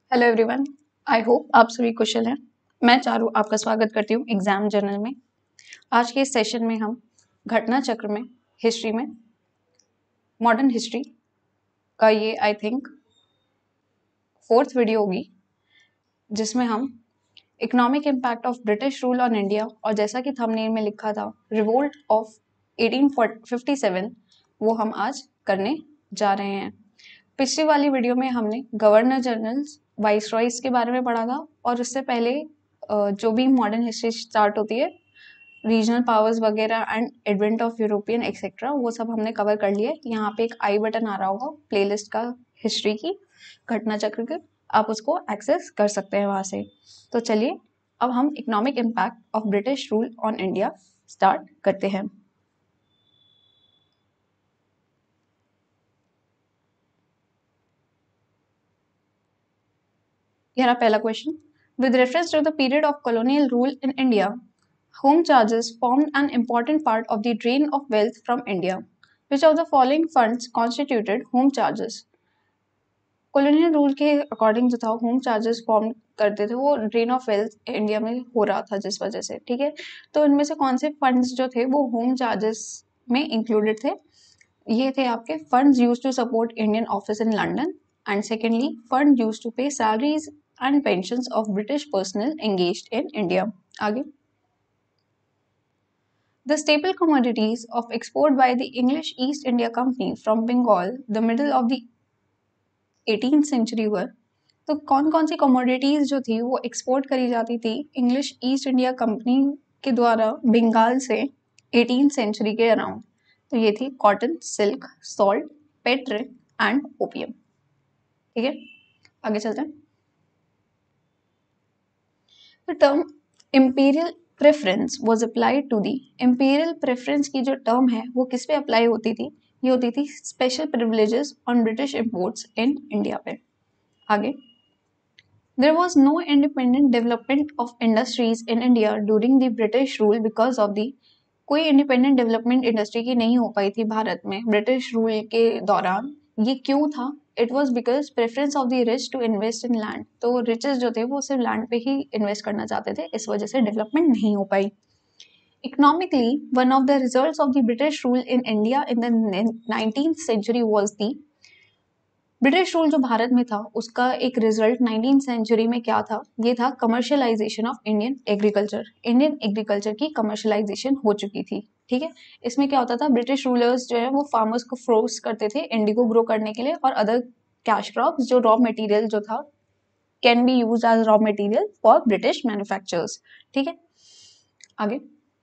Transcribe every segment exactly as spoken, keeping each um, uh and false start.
Hello everyone, I hope आप सभी कुशल हैं। मैं चारू आपका स्वागत करती हूँ एग्जाम जर्नल में। आज के इस सेशन में हम घटना चक्र में हिस्ट्री में मॉडर्न हिस्ट्री का ये आई थिंक फोर्थ वीडियो होगी, जिसमें हम economic impact of British rule on India और जैसा कि थंबनेल में लिखा था revolt of eighteen fifty seven, वो हम आज करने जा रहे हैं। पिछली वाली वीडियो में हमने गवर्नर जनरल्स वाइस रॉयस के बारे में पढ़ा था और उससे पहले जो भी मॉडर्न हिस्ट्री स्टार्ट होती है, रीजनल पावर्स वगैरह and advent of European et cetera, वो सब हमने कवर कर लिया। यहाँ पे एक आई बटन आ रहा होगा प्लेलिस्ट का हिस्ट्री की, घटना चक्र के, आप उसको एक्सेस कर सकते हैं वहाँ से। तो चलिए अब हम economic impact of British rule on India start करते हैं। Here पहला question, with reference to the period of colonial rule in India, home charges formed an important part of the drain of wealth from India. Which of the following funds constituted home charges? Colonial rule के according जो था home charges form करते थे, वो drain of wealth India में हो रहा था जिस वजह से, ठीक है। तो इनमें से कौन से फंड्स जो थे वो होम चार्जेस में इंक्लूडेड थे? ये थे आपके funds used to support Indian office in London, and secondly fund used to pay salaries and pensions of British personnel engaged in India. आगे, the staple commodities of export by the English East India Company from Bengal the middle of the eighteenth century were, तो कौन कौन सी commodities जो थी वो export करी जाती थी इंग्लिश ईस्ट इंडिया कंपनी के द्वारा बंगाल से एटीन्थ century के अराउंड? तो ये थी cotton, silk, saltpetre and opium. ठीक है, आगे चलते हैं। The term imperial preference was applied to the imperial preference की जो term है वो किस पे अप्लाई होती थी? ये होती थी special privileges on British imports in India पे। आगे, there was no independent development of industries in India during the British rule because of the, कोई इंडिपेंडेंट डेवलपमेंट इंडस्ट्री की नहीं हो पाई थी भारत में ब्रिटिश रूल के दौरान। ये क्यों था? It was because preference of the rich to invest in land. तो रिचेस जो थे वो सिर्फ लैंड पे ही इन्वेस्ट करना चाहते थे, इस वजह से डेवलपमेंट नहीं हो पाई। Economically one of the results of the British rule in India in the nineteenth century was the, British rule जो भारत में था उसका एक रिजल्ट नाइनटीन सेंचुरी में क्या था? ये था commercialisation of Indian agriculture. Indian agriculture की कमर्शियलाइजेशन हो चुकी थी। ठीक है, इसमें क्या होता था, ब्रिटिश रूलर्स जो है वो फार्मर्स को फोर्स करते थे इंडिगो ग्रो करने के लिए और अदर कैश क्रॉप्स, जो रॉ मटेरियल जो था can be use as raw material for British manufacturers. ठीक है, आगे,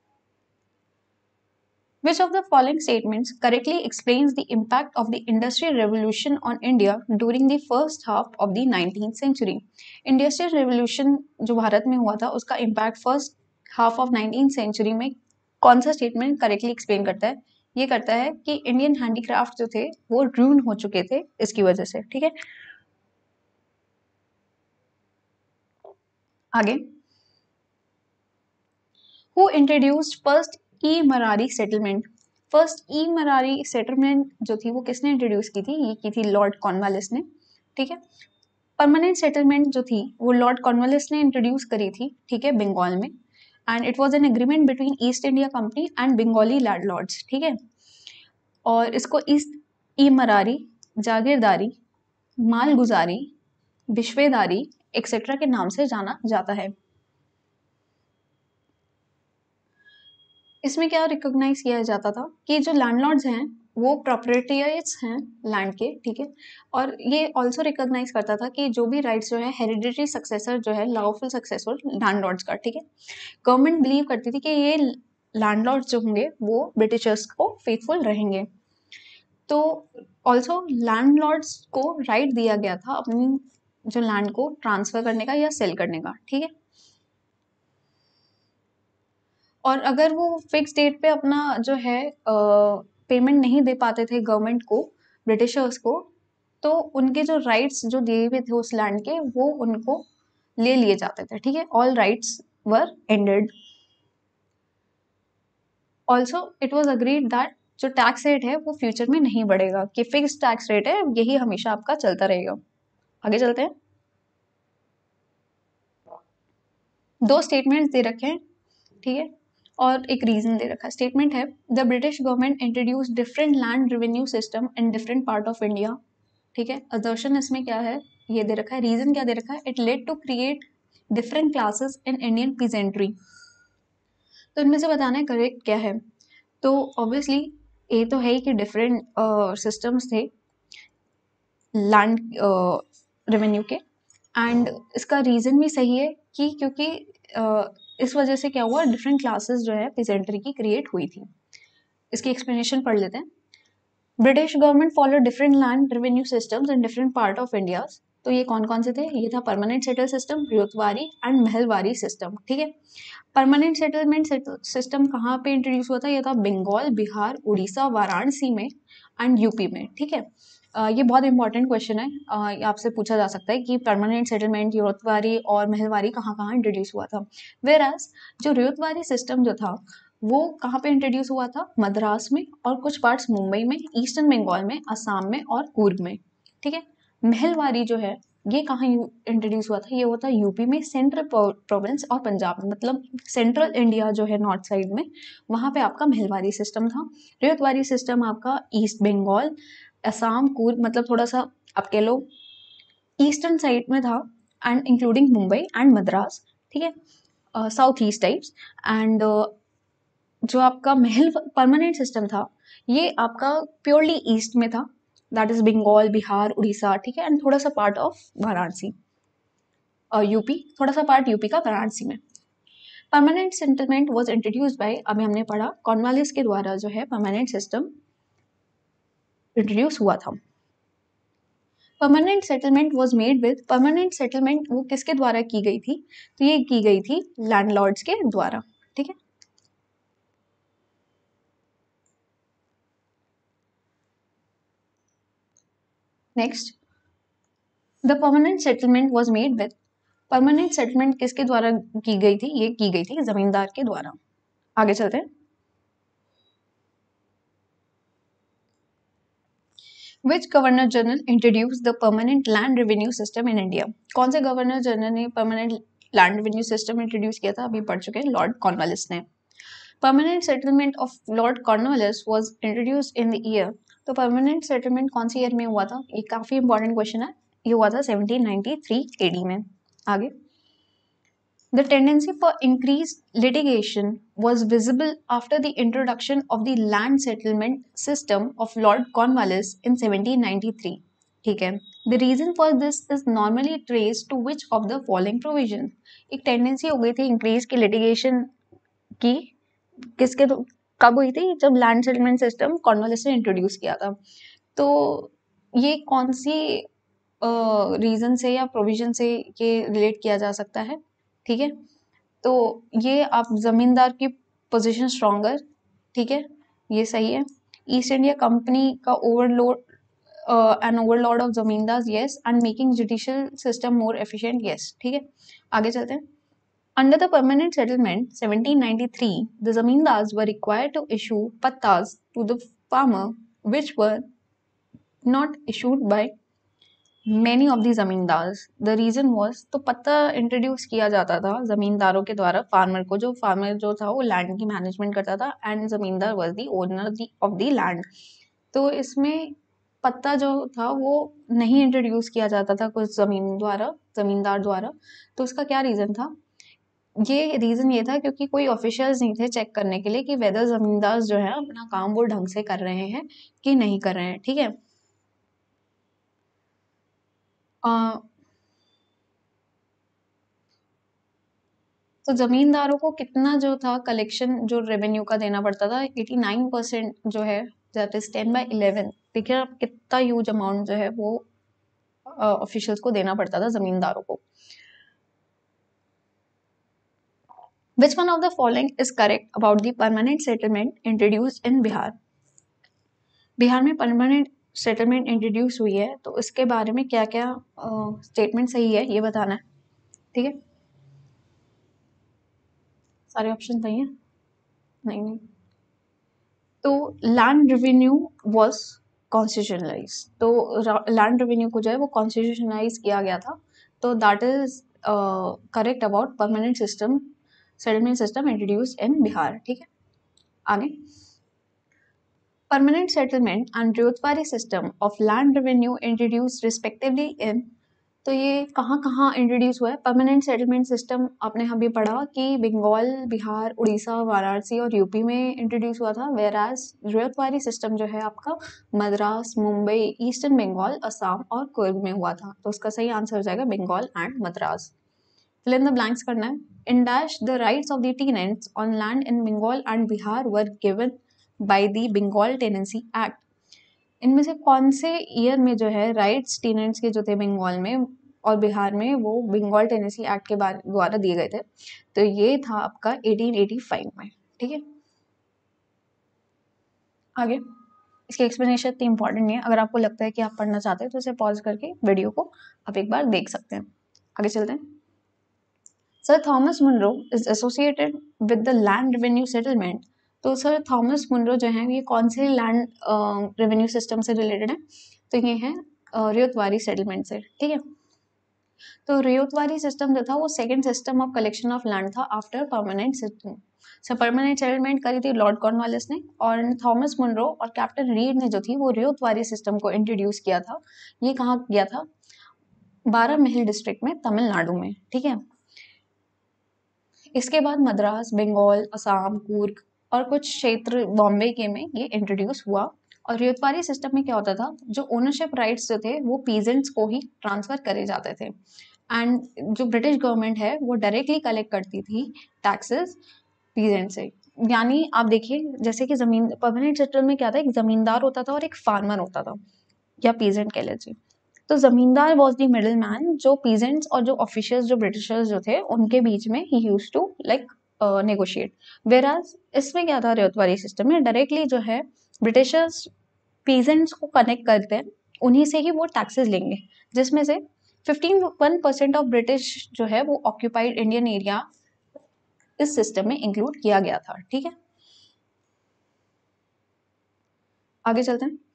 Which of the following statements correctly explains the impact of the Industrial Revolution on India during the first half of the nineteenth century? Industrial Revolution जो भारत में हुआ था उसका impact first half of nineteenth century में कौन सा statement correctly explain करता है? ये करता है कि इंडियन हैंडीक्राफ्ट जो थे वो ruin हो चुके थे इसकी वजह से। ठीक है, आगे, Who introduced first ई मरारी सेटलमेंट? फर्स्ट ई मरारी सेटलमेंट जो थी वो किसने इंट्रोड्यूस की थी? ये की थी लॉर्ड कॉर्नवालिस ने। ठीक है, परमानेंट सेटलमेंट जो थी वो लॉर्ड कॉर्नवालिस ने इंट्रोड्यूस करी थी, ठीक है, बंगाल में, and it was an agreement between East India Company and Bengali landlords. ठीक है, और इसको ईस्ट ई मरारी, जागीरदारी, मालगुजारी, बिश्वेदारी एक्सेट्रा के नाम से जाना जाता है। इसमें क्या रिकॉग्नाइज किया जाता था कि जो लैंडलॉर्ड्स हैं वो प्रॉपर्टीज हैं लैंड के। ठीक है, और ये ऑल्सो रिकॉग्नाइज करता था कि जो भी राइट्स जो है हेरिडिटरी सक्सेसर जो है लॉफुल सक्सेसर लैंडलॉर्ड्स का। ठीक है, गवर्नमेंट बिलीव करती थी कि ये लैंडलॉर्ड्स जो होंगे वो ब्रिटिशर्स को फेथफुल रहेंगे। तो ऑल्सो लैंडलॉर्ड्स को राइट दिया गया था अपनी जो लैंड को ट्रांसफर करने का या सेल करने का। ठीक है, और अगर वो फिक्स डेट पे अपना जो है पेमेंट नहीं दे पाते थे गवर्नमेंट को, ब्रिटिशर्स को, तो उनके जो राइट्स जो दिए हुए थे उस लैंड के वो उनको ले लिए जाते थे। ठीक है, all rights were ended. Also it was agreed that जो टैक्स रेट है वो फ्यूचर में नहीं बढ़ेगा, कि फिक्स टैक्स रेट है, यही हमेशा आपका चलता रहेगा। आगे चलते हैं। दो स्टेटमेंट्स दे रखे हैं, ठीक है, और एक रीजन दे रखा है। स्टेटमेंट है the British government introduce different land revenue system in different part of India, ठीक है। असर्शन इसमें क्या है, ये दे रखा है। रीजन क्या दे रखा है, it led to create different classes in Indian peasantry. तो इनमें से बताना है करेक्ट क्या है। तो ऑब्वियसली ये तो है ही कि डिफरेंट सिस्टम्स थे लैंड रेवेन्यू के, एंड इसका रीज़न भी सही है कि क्योंकि uh, इस वजह से क्या हुआ, डिफरेंट क्लासेस जो है पीजेंट्री की क्रिएट हुई थी। इसकी एक्सप्लेनेशन पढ़ लेते हैं। British government follow different land revenue systems in different part of India. तो ये कौन कौन से थे, ये था permanent settle system, Ryotwari and Mahalwari system, ठीक है। परमानेंट सेटलमेंट सिस्टम कहाँ पे इंट्रोड्यूस हुआ था, ये था बंगाल, बिहार, उड़ीसा, वाराणसी में एंड यूपी में, ठीक है। Uh, ये बहुत इंपॉर्टेंट क्वेश्चन है, uh, आपसे पूछा जा सकता है कि परमानेंट सेटलमेंट रियोतवारी और महलवारी कहाँ कहाँ इंट्रोड्यूस हुआ था। वेयर एज जो रियोतवारी सिस्टम जो था वो कहाँ पे इंट्रोड्यूस हुआ था, मद्रास में और कुछ पार्ट्स मुंबई में, ईस्टर्न बंगाल में, असम में और कूर्ग में, ठीक है। महलवारी जो है ये कहाँ इंट्रोड्यूस हुआ था, ये होता है यूपी में, सेंट्रल प्रोविंस और पंजाब में, मतलब सेंट्रल इंडिया जो है नॉर्थ साइड में, वहाँ पे आपका महलवारी सिस्टम था। रियोतवारी सिस्टम आपका ईस्ट बंगाल, असम, कूर्ग, मतलब थोड़ा सा आप कह लो ईस्टर्न साइड में था, and including Mumbai and Madras, ठीक है, साउथ ईस्ट टाइप्स। एंड जो आपका महल परमानेंट सिस्टम था ये आपका प्योरली ईस्ट में था, दैट इज बंगाल, बिहार, उड़ीसा, ठीक है, एंड थोड़ा सा पार्ट ऑफ वाराणसी, यूपी, थोड़ा सा पार्ट यूपी का वाराणसी में। Permanent settlement was introduced by, अभी हमने पढ़ा कॉर्नवालिस के द्वारा जो है परमानेंट सिस्टम इंट्रोड्यूस हुआ था। Permanent settlement was made with, permanent settlement वो किसके द्वारा की गई थी, तो ये की गई थी लैंडलॉर्ड्स के द्वारा, ठीक है। Next, the permanent settlement was made with, permanent settlement किसके द्वारा की गई थी, ये की गई थी जमींदार के द्वारा। आगे चलते हैं। Which Governor General introduced the permanent land revenue system in India? कौन से गवर्नर जनरल ने permanent land revenue system introduce किया था, अभी पढ़ चुके हैं, लॉर्ड कॉर्नवालिस ने। Permanent settlement of Lord Cornwallis was introduced in the year, तो परमानेंट सेटलमेंट कौन सी ईयर में हुआ था, ये काफी इंपॉर्टेंट क्वेश्चन है, ये हुआ था सेवनटीन नाइंटी थ्री एडी में। आगे, the tendency for increased litigation was visible after the introduction of the land settlement system of Lord Cornwallis in seventeen ninety-three. ठीक है, the reason for this is normally traced to which of the following provisions? एक tendency हो गई थी increase की litigation की, किसके कब हुई थी, जब लैंड सेटलमेंट सिस्टम कॉर्नवालिस ने इंट्रोड्यूस किया था। तो ये कौन सी रीजन uh, से या प्रोविजन से ये रिलेट किया जा सकता है, ठीक है। तो ये आप जमींदार की पोजीशन स्ट्रॉन्गर, ठीक है, ये सही है। ईस्ट इंडिया कंपनी का overload an overlord of zamindar, yes, and making judicial system more efficient, yes, ठीक है। आगे चलते हैं। Under the permanent settlement seventeen ninety three the zamindars were required to issue pattas to the farmer which were not issued by many of the zamindars, the reason was, तो patta introduce किया जाता था जमींदारों के द्वारा फार्मर को, जो फार्मर जो था वो लैंड की मैनेजमेंट करता था, and zamindar was the owner of the land. तो इसमें पत्ता जो था वो नहीं इंट्रोड्यूस किया जाता था कुछ जमीन द्वारा, जमींदार द्वारा। तो उसका क्या रीजन था, ये रीजन ये था क्योंकि कोई ऑफिशियल्स नहीं थे चेक करने के लिए कि वेदर जमींदार जो है अपना काम वो ढंग से कर रहे हैं कि नहीं कर रहे हैं, ठीक है। Uh, तो जमींदारों को कितना जो था कलेक्शन जो रेवेन्यू का देना पड़ता था, नवासी परसेंट जो है, that is ten by eleven, देखिए आप कितना ह्यूज अमाउंट जो है वो ऑफिशियल्स uh, को देना पड़ता था जमींदारों को। Which one of the following is correct about the permanent settlement introduced in Bihar? Bihar में परमानेंट सेटलमेंट इंट्रोड्यूस हुई है, तो इसके बारे में क्या क्या स्टेटमेंट uh, सही है ये बताना है, ठीक है। सारे ऑप्शन सही है, नहीं नहीं। तो लैंड रेवेन्यू वाज कॉन्स्टिट्यूशनलाइज, तो लैंड रेवेन्यू को जो है वो कॉन्स्टिट्यूशनलाइज किया गया था, तो that is correct about permanent system settlement system introduce in Bihar. ठीक है, आगे permanent settlement and Ryotwari system of land revenue introduce respectively in, तो ये कहाँ कहाँ इंट्रोड्यूस हुआ है? परमानेंट सेटलमेंट सिस्टम आपने अभी पढ़ा कि बंगाल, बिहार, उड़ीसा, वाराणसी और यूपी में इंट्रोड्यूस हुआ था, वेराज रेतवारी सिस्टम जो है आपका मद्रास, मुंबई, ईस्टर्न बंगाल, असम और कुर्ग में हुआ था। तो उसका सही आंसर हो जाएगा Bengal and Madras. Fill in the blanks करना है। In dash the rights of the tenants on land in Bengal and Bihar were given by the Bengal tenancy act. इनमें से कौन से ईयर में जो है राइट्स टेनेंट्स के जो थे बंगाल में और बिहार में वो बंगाल टेनेंसी एक्ट के द्वारा दिए गए थे? तो ये था आपका अठारह सौ पचासी में। ठीक है, आगे इसकी एक्सप्लेनेशन इतनी इंपॉर्टेंट नहीं है, अगर आपको लगता है कि आप पढ़ना चाहते हैं तो इसे पॉज करके वीडियो को आप एक बार देख सकते हैं। आगे चलते हैं। Sir Thomas Munro is associated with the land revenue settlement. तो सर थॉमस मुनरो जो है ये कौन से लैंड रेवेन्यू सिस्टम से रिलेटेड है? तो ये है रेतवारी सेटलमेंट से। ठीक है, तो रेतवारी सिस्टम जो था वो second system of collection of land था after permanent system. So permanent settlement करी थी लॉर्ड कॉर्नवालिस ने, और थॉमस मुनरो और कैप्टन रीड ने जो थी वो रेतवारी सिस्टम को इंट्रोड्यूस किया था। ये कहाँ किया था? बारह महल डिस्ट्रिक्ट में, तमिलनाडु में। ठीक है, इसके बाद मद्रास, बंगाल, असम, कूर्ग और कुछ क्षेत्र बॉम्बे के में ये इंट्रोड्यूस हुआ। और रेतवारी सिस्टम में क्या होता था, जो ओनरशिप राइट्स जो थे वो पीजेंट्स को ही ट्रांसफर करे जाते थे, एंड जो ब्रिटिश गवर्नमेंट है वो डायरेक्टली कलेक्ट करती थी टैक्सेस पीजेंट से। यानी आप देखिए जैसे कि जमीन परमानेंट सेटलमेंट में क्या था, एक जमींदार होता था और एक फार्मर होता था, या पीजेंट कह लीजिए। तो zamindar was the middle man, जो पीजेंट्स और जो ऑफिशियल्स जो ब्रिटिशर्स जो थे उनके बीच में ही यूज टू लाइक नेगोशिएट। वेराज इसमें क्या था, रेतवारी सिस्टम में डायरेक्टली जो है ब्रिटिशर्स पीजेंट्स को कनेक्ट करते हैं, उन्हीं से ही वो टैक्सेस लेंगे, जिसमें से fifteen one percent of British जो है वो ऑक्यूपाइड इंडियन एरिया इस सिस्टम में इंक्लूड किया गया था। ठीक है, आगे चलते हैं।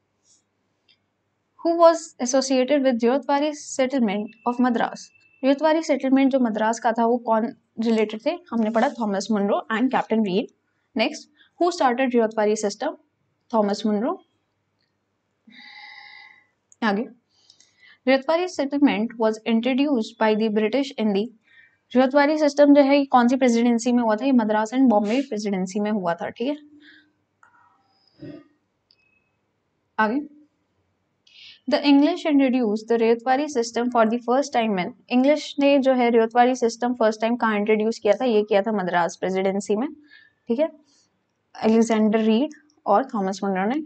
Who was associated with Ryotwari settlement of Madras? Ryotwari settlement जो मद्रास का था वो कौन रिलेटेड थे? हमने पढ़ा Thomas Munro and captain Read. Next, who started Ryotwari system? Thomas Munro. आगे, Ryotwari settlement was introduced by the British in the. Ryotwari system जो है ये कौन सी प्रेसिडेंसी में हुआ था? ये मद्रास एंड बॉम्बे प्रेसिडेंसी में हुआ था। ठीक है, आगे the English introduce the Ryotwari system for the first time में। इंग्लिश ने जो है रेतवारी सिस्टम फर्स्ट टाइम कहाँ इंट्रोड्यूस किया था? ये किया था मद्रास प्रेसिडेंसी में। ठीक है, अलेक्जेंडर रीड और थॉमस मुनरो ने।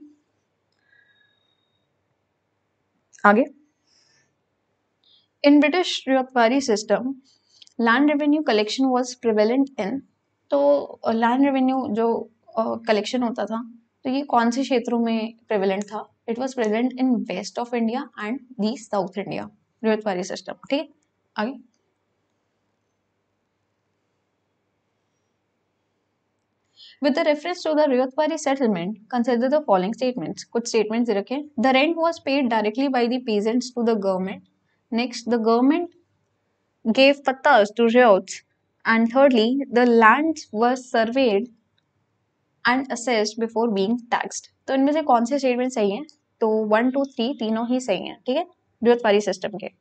आगे, in British Ryotwari system land revenue collection was prevalent in. तो लैंड रेवेन्यू जो कलेक्शन uh, होता था तो ये कौन से क्षेत्रों में प्रेवेलेंट था? It was prevalent in west of India and the south India, Ryotwari system. ठीक है, आगे with the reference to the ryotwari settlement consider the following statements। कुछ statements दे रखे हैं। the rent was paid directly by the peasants to the government। next, the government gave pattas to ryots, and thirdly, the lands were surveyed and assessed before being taxed। तो इनमें से कौन से statement सही हैं? तो वन टू थ्री तीनों ही सही हैं। ठीक है, रेतवारी सिस्टम के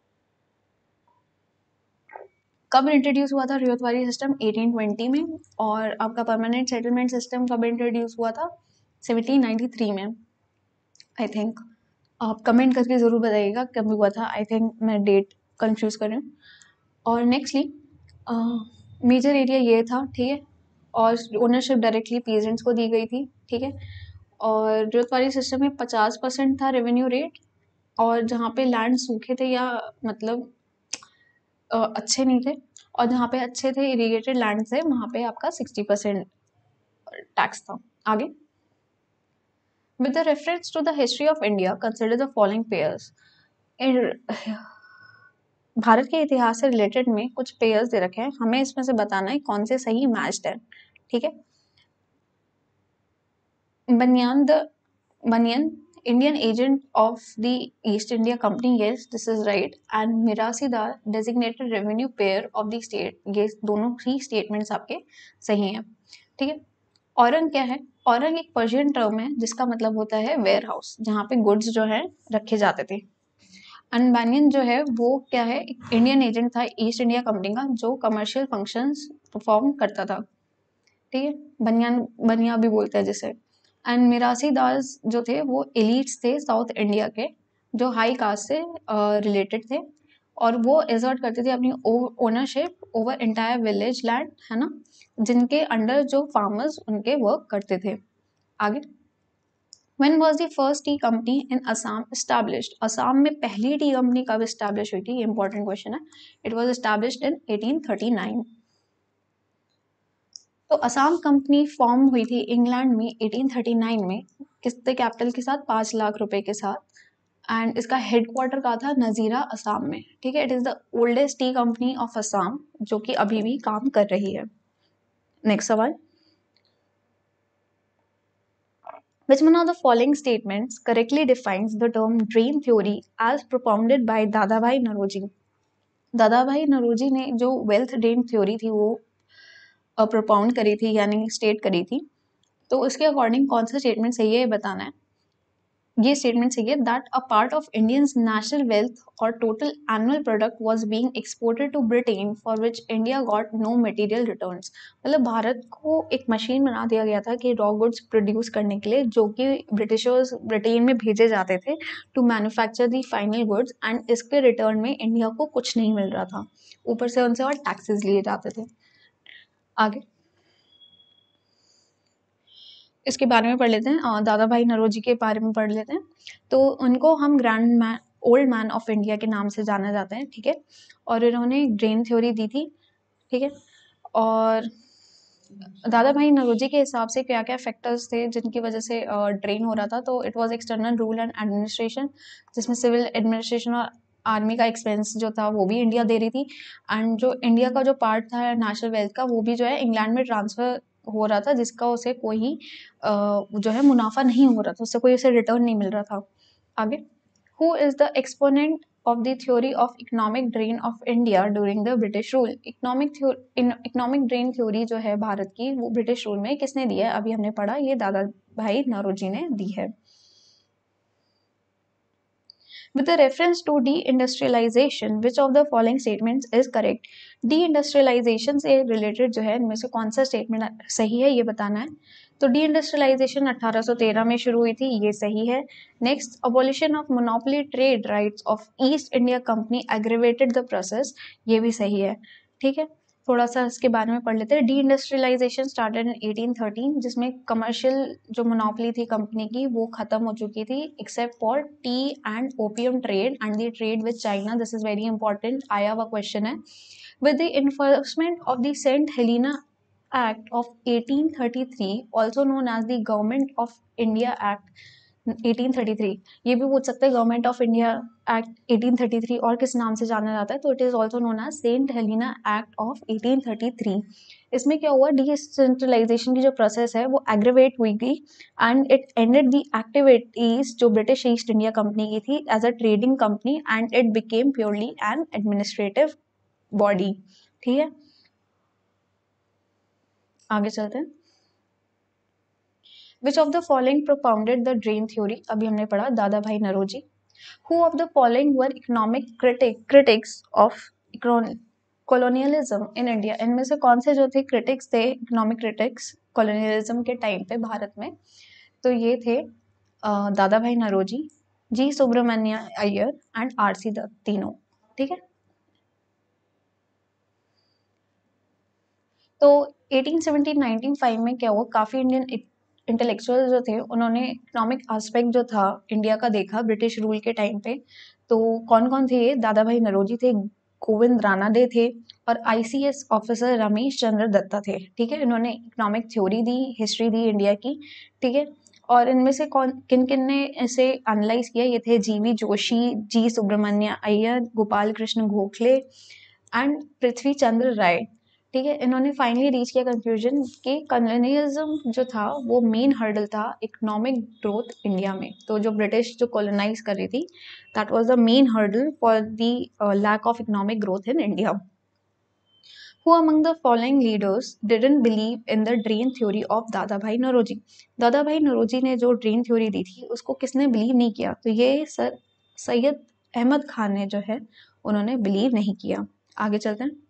कब इंट्रोड्यूस हुआ था? रेतवारी सिस्टम एटीन ट्वेंटी में, और आपका परमानेंट सेटलमेंट सिस्टम कब इंट्रोड्यूस हुआ था? सेवनटीन नाइंटी थ्री में। आई थिंक आप कमेंट करके ज़रूर बताइएगा कब हुआ था। आई थिंक मैं डेट कंफ्यूज कर रही हूँ। और नेक्स्टली मेजर एरिया ये था। ठीक है, और ओनरशिप डायरेक्टली पीजेंट्स को दी गई थी। ठीक है, और रेतवारी सिस्टम में पचास परसेंट था रेवेन्यू रेट, और जहाँ पे लैंड सूखे थे या मतलब uh, अच्छे नहीं थे, और जहाँ पे अच्छे थे इरीगेटेड लैंड थे, वहाँ पे आपका सिक्सटी परसेंट टैक्स था। आगे, with the reference to the history of India consider the following pairs. भारत के इतिहास से रिलेटेड में कुछ पेयर्स दे रखे हैं, हमें इसमें से बताना है कौन से सही मैच्ड है। ठीक है, banian the banian Indian agent of the East India Company, yes, this is right. And mirasidar designated revenue payer of the state, ये दोनों ही statements आपके सही हैं, ठीक है। औरंग क्या है? औरंग एक पर्शियन टर्म है जिसका मतलब होता है वेयर हाउस, जहाँ पे गुड्स जो है रखे जाते थे। अनबैनियन जो है वो क्या है? एक इंडियन एजेंट था ईस्ट इंडिया कंपनी का जो कमर्शियल फंक्शंस परफॉर्म करता था, ठीक है। बनियान बनिया भी बोलते हैं जिसे। एंड मिरासी दास जो थे वो एलिट्स थे साउथ इंडिया के, जो हाई कास्ट से रिलेटेड थे, और वो एजर्ट करते थे अपनी ownership over entire village land, है ना, जिनके अंडर जो फार्मर्स उनके वर्क करते थे। आगे, When was the first tea company in Assam established? Assam में पहली टी कंपनी कब एस्टैब्लिश हुई थी? इंपॉर्टेंट क्वेश्चन है। It was established in eighteen thirty nine. तो असम कंपनी फॉर्म हुई थी इंग्लैंड में एटीन थर्टी नाइन में, किसके कैपिटल के साथ? पाँच लाख रुपए के साथ। एंड इसका हेडक्वार्टर का था नजीरा, असम में, ठीक है। It is the oldest tea company of Assam, जो कि अभी भी काम कर रही है। नेक्स्ट सवाल, Which one of the following statements correctly defines the term drain theory as propounded by Dadabhai Naoroji? Dadabhai Naoroji ने जो वेल्थ ड्रेन थ्योरी थी वो प्रोपाउंड करी थी, यानी स्टेट करी थी, तो उसके अकॉर्डिंग कौन सा स्टेटमेंट सही है ये बताना है। ये स्टेटमेंट सही है, that a part of Indians national wealth और total annual product was being exported to Britain for which India got no material returns. मतलब भारत को एक मशीन बना दिया गया था कि रॉ गुड्स प्रोड्यूस करने के लिए, जो कि ब्रिटिशर्स ब्रिटेन में भेजे जाते थे to manufacture the final goods, and इसके रिटर्न में इंडिया को कुछ नहीं मिल रहा था, ऊपर से उनसे और टैक्सेस लिए जाते थे। आगे इसके बारे में पढ़ लेते हैं, दादा भाई नौरोजी के बारे में पढ़ लेते हैं। तो उनको हम grand man old man of India के नाम से जाना जाते हैं, ठीक है। और इन्होंने ड्रेन थ्योरी दी थी, ठीक है। और दादा भाई नौरोजी के हिसाब से क्या क्या फैक्टर्स थे जिनकी वजह से ड्रेन हो रहा था? तो it was external rule and administration, जिसमें सिविल एडमिनिस्ट्रेशन और आर्मी का एक्सपेंस जो था वो भी इंडिया दे रही थी, एंड जो इंडिया का जो पार्ट था नेशनल वेल्थ का वो भी जो है इंग्लैंड में ट्रांसफर हो रहा था, जिसका उसे कोई जो है मुनाफा नहीं हो रहा था, उससे कोई उसे रिटर्न नहीं मिल रहा था। आगे, who is the exponent of the theory of economic drain of India during the British rule? Economic economic drain theory जो है भारत की, वो ब्रिटिश रूल में किसने दी है? अभी हमने पढ़ा, ये दादा भाई नौरोजी ने दी है। With the reference to deindustrialization, which of the following statements is correct? Deindustrialization से related जो है इनमें से कौन सा statement सही है ये बताना है। तो deindustrialization अठारह सौ तेरह में शुरू हुई थी, ये सही है। Next, abolition of monopoly trade rights of East India Company aggravated the process, ये भी सही है, ठीक है। थोड़ा सा इसके बारे में पढ़ लेते हैं। Deindustrialisation started in eighteen thirteen, जिसमें कमर्शियल जो मोनोपोली थी कंपनी की वो खत्म हो चुकी थी, except for tea and opium trade and the trade with China. This is very important, आया हुआ क्वेश्चन है। With the enforcement of the Saint Helena act of eighteen thirty three, also known as the government of India act eighteen thirty three, ये भी पूछ सकते हैं government of India act eighteen thirty three और किस नाम से जाना जाता है? तो it is also known as Saint Helena act of eighteen thirty three. इसमें क्या हुआ, डिसेंट्रलाइजेशन की जो प्रोसेस है वो एग्रेवेट हुई थी, and it ended the activities जो ब्रिटिश ईस्ट इंडिया कंपनी की थी as a trading company, and it became purely an administrative body, ठीक है। आगे चलते हैं। Which of the following propounded the drain theory? अभी हमने पढ़ा दादा भाई Naoroji. Who of the following were economic critic critics of colonialism in India? इनमें से कौन से जो थे critics थे, economic critics colonialism के टाइम पे भारत में? तो ये थे Dadabhai Naoroji, G Subramania Iyer and R C Dutt, तीनों, ठीक है। तो एटीन सेवेंटी नाइनटीन फाइव में क्या हुआ, काफी इंडियन इंटेलेक्चुअल जो थे उन्होंने इकोनॉमिक एस्पेक्ट जो था इंडिया का देखा ब्रिटिश रूल के टाइम पे। तो कौन कौन थे ये? दादा भाई नौरोजी थे, गोविंद रानाडे थे, और आईसीएस ऑफिसर रमेश चंद्र दत्ता थे, ठीक है। इन्होंने इकोनॉमिक थ्योरी दी, हिस्ट्री दी इंडिया की, ठीक है। और इनमें से कौन किन किन ने इसे एनालाइज किया? ये थे G V Joshi, G Subramania Iyer, Gopal Krishna Gokhale and Prithvi Chandra Ray, ठीक है, इन्होंने फाइनली रीच किया कंक्लूजन कि कॉलोनियलिज्म जो था वो मेन हर्डल था इकोनॉमिक ग्रोथ इंडिया में। तो जो ब्रिटिश जो कॉलोनाइज कर रही थी, that was the main hurdle for the lack of economic growth in India. Who among the following leaders didn't believe in the drain theory of दादा भाई नौरोजी? दादा भाई नौरोजी ने जो ड्रेन थ्योरी दी थी उसको किसने बिलीव नहीं किया? तो ये सर सैयद अहमद खान ने जो है उन्होंने बिलीव नहीं किया। आगे चलते हैं।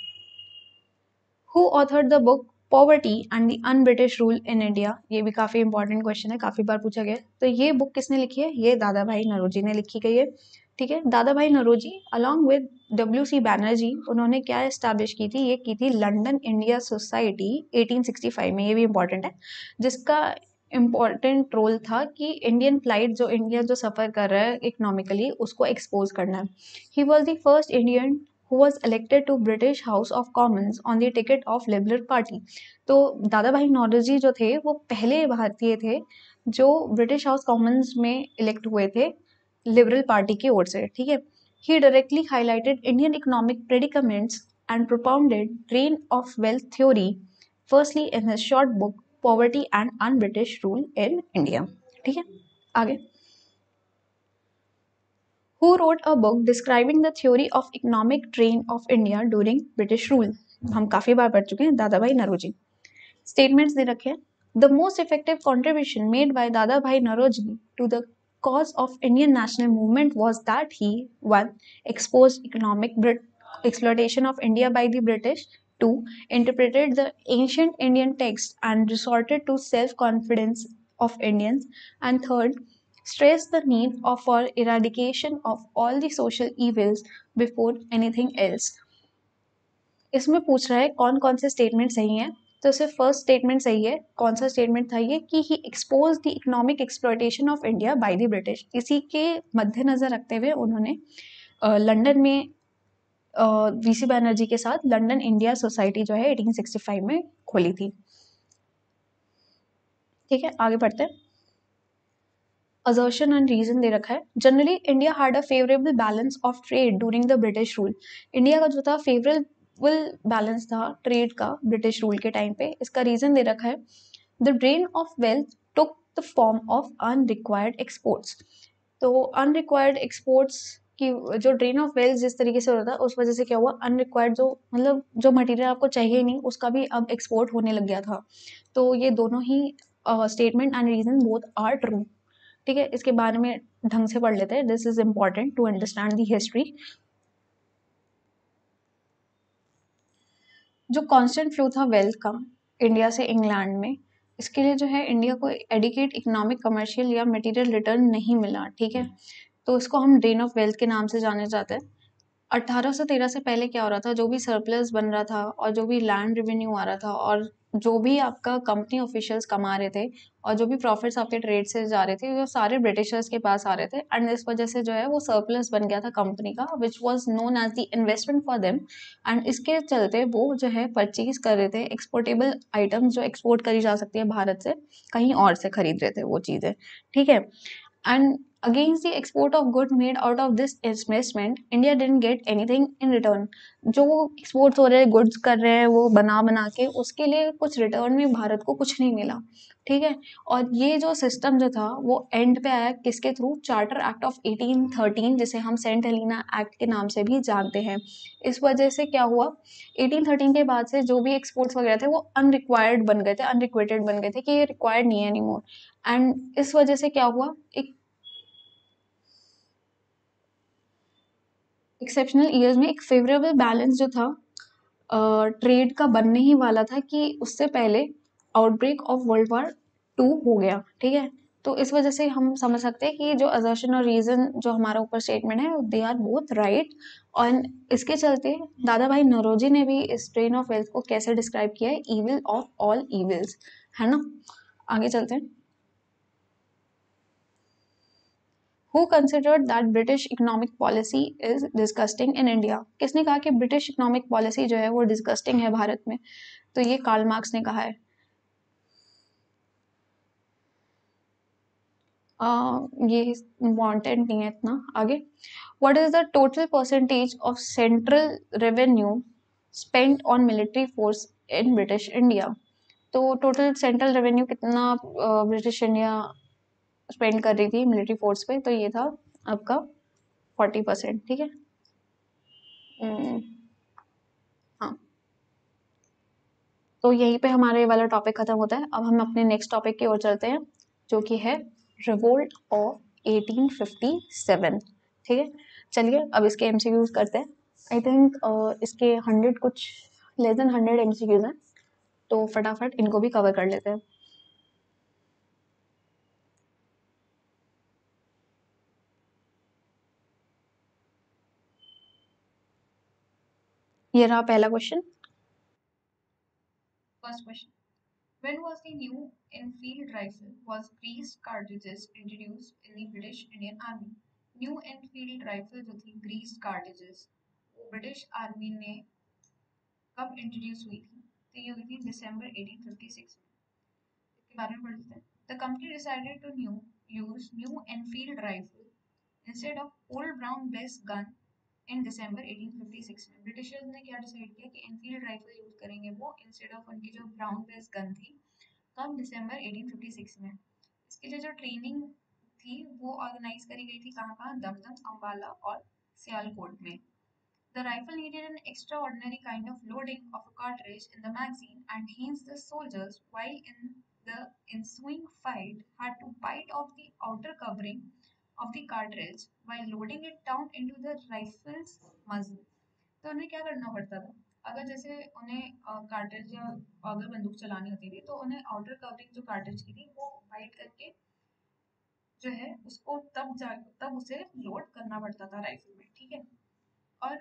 Who authored the book poverty and the un British rule in India? ये भी काफी इंपॉर्टेंट क्वेश्चन है, काफी बार पूछा गया। तो ये बुक किसने लिखी है? ये दादा भाई नौरोजी ने लिखी गई है। ठीक है, Dadabhai Naoroji along with W C Banerjee उन्होंने क्या एस्टैब्लिश की थी? ये की थी London India society eighteen sixty five में। ये भी इंपॉर्टेंट है, जिसका इम्पॉर्टेंट रोल था कि इंडियन फ्लाइट जो इंडिया जो सफ़र कर रहा है इकोनॉमिकली उसको एक्सपोज करना है। He was the first Indian who was elected to British House of Commons on the ticket of Liberal Party। तो दादा भाई नौरोजी जो थे वो पहले भारतीय थे जो ब्रिटिश हाउस कॉमन्स में इलेक्ट हुए थे लिबरल पार्टी की ओर से। ठीक है, he directly highlighted Indian economic predicaments and propounded drain of wealth theory firstly in his short book Poverty and Un-British Rule in India। ठीक है, आगे। Who wrote a book describing the theory of economic drain of India during British rule? हम काफी बार पढ़ चुके हैं, दादा भाई नौरोजी। स्टेटमेंट्स दे रखे हैं। The most effective contribution made by Dada Bhai Nauroji to the cause of Indian national movement was that he one exposed economic exploitation of India by the British, two interpreted the ancient Indian text and resorted to self-confidence of Indians, and third stress the need of for eradication of all the social evils before anything else। इसमें पूछ रहा है कौन कौन से statement सही हैं। तो सिर्फ फर्स्ट स्टेटमेंट सही है। कौन सा स्टेटमेंट था ये? कि he expose the economic exploitation of India by the British. इसी के मद्देनजर रखते हुए उन्होंने लंदन में वीसी बैनर्जी के साथ लंदन इंडिया सोसाइटी जो है एटीन सिक्सटी फाइव में खोली थी। ठीक है, आगे बढ़ते हैं। assertion and reason दे रखा है। Generally India had a favourable balance of trade during the British rule. India का जो था फेवरेबल बैलेंस था ट्रेड का ब्रिटिश रूल के टाइम पे। इसका रीजन दे रखा है the drain of wealth took the form of unrequired exports. तो अनरिक्वायर्ड एक्सपोर्ट्स की जो ड्रेन ऑफ वेल्थ जिस तरीके से होता था उस वजह से क्या हुआ, अनरिक्वायर्ड जो मतलब जो मटेरियल आपको चाहिए नहीं उसका भी अब एक्सपोर्ट होने लग गया था। तो ये दोनों ही statement and reason both are true. ठीक है, इसके बारे में ढंग से पढ़ लेते हैं। This is important to understand the history. जो कांस्टेंट फ्लो था वेल्थ का इंडिया से इंग्लैंड में, इसके लिए जो है इंडिया को एडिकेट इकोनॉमिक कमर्शियल या मटेरियल रिटर्न नहीं मिला। ठीक है, तो इसको हम ड्रेन ऑफ वेल्थ के नाम से जाने जाते हैं। अठारह सौ तेरह से पहले क्या हो रहा था, जो भी सरप्लस बन रहा था और जो भी लैंड रेवेन्यू आ रहा था और जो भी आपका कंपनी ऑफिशियल्स कमा रहे थे और जो भी प्रॉफिट्स आपके ट्रेड से जा रहे थे वो सारे ब्रिटिशर्स के पास आ रहे थे। एंड इस वजह से जो है वो सरप्लस बन गया था कंपनी का, which was known as the investment for them. And इसके चलते वो जो है परचेज कर रहे थे एक्सपोर्टेबल आइटम्स जो एक्सपोर्ट करी जा सकती है भारत से, कहीं और से खरीद रहे थे वो चीज़ें। ठीक है, and against the export of goods made out of this investment India didn't get anything in return। जो एक्सपोर्ट हो रहे हैं गुड्स कर रहे हैं वो बना बना के, उसके लिए कुछ रिटर्न में भारत को कुछ नहीं मिला। ठीक है, और ये जो सिस्टम जो था वो एंड पे आया किसके through? Charter act of eighteen thirteen, जिसे हम सेंट हेलिना एक्ट के नाम से भी जानते हैं। इस वजह से क्या हुआ, एटीन थर्टीन के बाद से जो भी एक्सपोर्ट्स वगैरह थे वो अनरिक्वायर्ड बन गए थे, अनरिक्वेटेड बन गए थे कि ये रिक्वायर्ड नहीं है एनीमोर। एंड इस वजह से क्या हुआ, एक एक्सेप्शनल ईयर्स में एक फेवरेबल बैलेंस जो था ट्रेड का बनने ही वाला था कि उससे पहले outbreak of world war two हो गया। ठीक है, तो इस वजह से हम समझ सकते हैं कि जो असर्शन और रीजन जो हमारा ऊपर स्टेटमेंट है दे आर बोथ राइट। और इसके चलते दादा भाई नौरोजी ने भी इस ड्रेन ऑफ वेल्थ को कैसे डिस्क्राइब किया है, ईविल ऑफ ऑल ईविल्स, है ना। आगे चलते हैं। Who considered that British economic policy is disgusting in India? किसने कहा कि ब्रिटिश इकोनॉमिक पॉलिसी जो है वो डिस्गस्टिंग है भारत में? तो ये कार्ल मार्क्स ने कहा है। uh, ये इम्पॉर्टेंट नहीं है इतना। आगे, what is the total percentage of central revenue spent on military force in British India. तो टोटल सेंट्रल रेवेन्यू कितना ब्रिटिश इंडिया स्पेंड कर रही थी मिलिट्री फोर्स पे, तो ये था आपका फोर्टी परसेंट। ठीक है, हम्म, हाँ, तो यहीं पे हमारा ये वाला टॉपिक खत्म होता है। अब हम अपने नेक्स्ट टॉपिक की ओर चलते हैं, जो कि है revolt of eighteen fifty seven. ठीक है, चलिए अब इसके एमसीक्यूज करते हैं। आई थिंक इसके हंड्रेड कुछ लेस देन हंड्रेड एमसीक्यूज हैं, तो फटाफट इनको भी कवर कर लेते हैं। ये रहा पहला question. First question, when was the new Enfield rifle was greased cartridges introduced in the British Indian Army? New Enfield rifle जो थी greased cartridges, वो ब्रिटिश आर्मी ने कब इंट्रोड्यूस हुई थी? तो ये हुई थी दिसंबर एटीन फिफ्टी सिक्स में। इसके बारे में पढ़ते हैं। The company decided to new use new Enfield rifle instead of old brown bess gun in December eighteen fifty six में। ब्रिटिशर्स ने क्या डिसाइड किया कि एनफील्ड राइफल यूज करेंगे वो, इंस्टेड ऑफ उनकी जो ब्राउन बेस गन थी। कब? दिसंबर एटीन फिफ्टी सिक्स में। इसके लिए जो ट्रेनिंग थी वो ऑर्गेनाइज करी गई थी कहाँ कहाँ? दमदम, अम्बाला और सियालकोट में। The rifle needed an extraordinary kind of loading of a cartridge in the magazine, and hence the soldiers, while in the ensuing fight, had to bite off the outer covering of the cartridge while loading it down into the rifle's muzzle. तो उन्हें क्या करना पड़ता था? अगर जैसे उन्हें cartridge या अगर बंदूक चलानी होती थी, तो उन्हें आउटर कवरिंग जो कार्ट्रिज की थी वो बाइट करके जो है उसको तब जा तब उसे लोड करना पड़ता था राइफल में। ठीक है, और